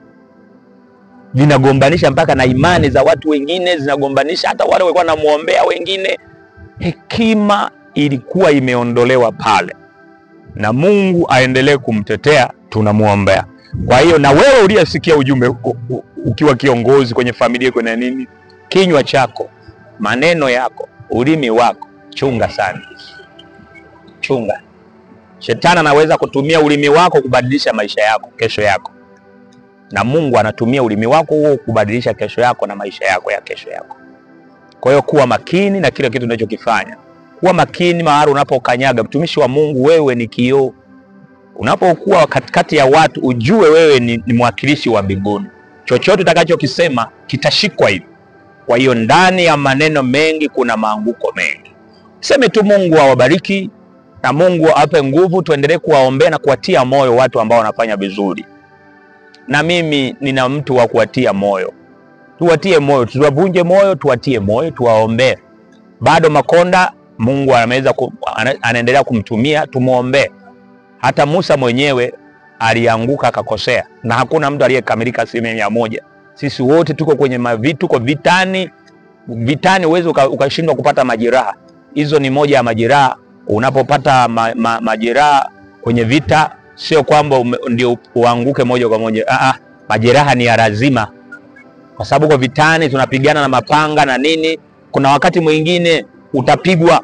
vinagombanisha mpaka na imani za watu wengine, zinagombanisha hata wale walikuwa wanamuombea wengine. Hekima ilikuwa imeondolewa pale, na Mungu aendelee kumtetea, tunamuombea. Kwa hiyo na wewe uliyesikia ujumbe ukiwa kiongozi kwenye familia, kwenye nini, kinywa chako, maneno yako, ulimi wako, chunga sana. Chunga. Shetani anaweza kutumia ulimi wako kubadilisha maisha yako, kesho yako. Na Mungu anatumia ulimi wako huo kubadilisha kesho yako na maisha yako ya kesho yako. Kwa hiyo kuwa makini na kila kitu unachokifanya. Kuwa makini mahali unapokanyaga. Mtumishi wa Mungu, wewe ni kioo. Unapokuwa katikati ya watu, ujue wewe ni mwakilishi wa mbinguni. Chochote utakachokisema kitashikwa hivi. Kwa hiyo ndani ya maneno mengi kuna maanguko mengi. Seme tu Mungu awabariki na Mungu ape nguvu, tuendelee kuwaombea na kuwatia moyo watu ambao wanafanya vizuri. Na mimi nina mtu wa kuwatia moyo. Tuwatie moyo, tuwavunje moyo, tuwatie moyo, tuwaombee. Bado Makonda Mungu anaendelea kumtumia, tumuombee. Hata Musa mwenyewe alianguka akakosea, na hakuna mtu aliyekamilika 100%. Sisi wote tuko kwenye tuko vitani. Vitani uweze ukashindwa kupata majeraha. Hizo ni moja ya majeraha. Unapopata majeraha kwenye vita, sio kwamba ndio uanguke moja kwa moja. Majeraha ni ya lazima. Kwa sababu kwa vitani tunapigana na mapanga na nini. Kuna wakati mwingine utapigwa.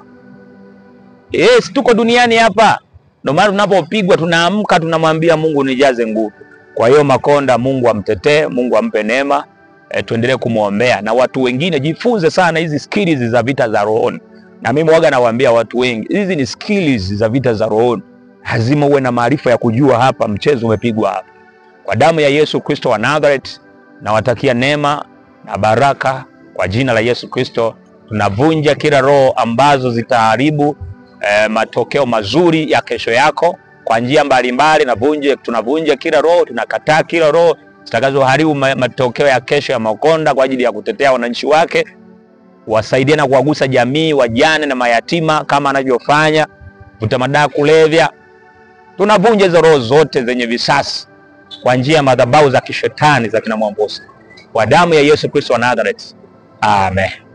Tuko duniani hapa. Ndio maana tunapopigwa tunaamka, tunamwambia Mungu nijaze nguvu. Kwa hiyo Makonda, Mungu amtetee, Mungu ampe neema. Tuendelee kumuombea. Na watu wengine jifunze sana hizi skills za vita za rohoni. Na mimi waga nawaambia watu wengi, hizi ni skills za vita za rohoni. Lazima uwe na maarifa ya kujua hapa mchezo umepigwa hapa. Kwa damu ya Yesu Kristo wa Nazareth, nawatakia neema na baraka kwa jina la Yesu Kristo. Tunavunja kila roho ambazo zitaharibu matokeo mazuri ya kesho yako kwa njia mbalimbali. Tunavunja kila roho, tunakataa kila roho zitakazoharibu matokeo ya kesho ya Makonda kwa ajili ya kutetea wananchi wake, wasaidie na kuwagusa jamii, wajane na mayatima kama anavyofanya. Vuta madawa kulevya, tunavunja hizo roho zote zenye visasi kwa njia ya madhabahu za kishetani za kina Mwamposa. Kwa damu ya Yesu Kristo wa Nazareth. Amen.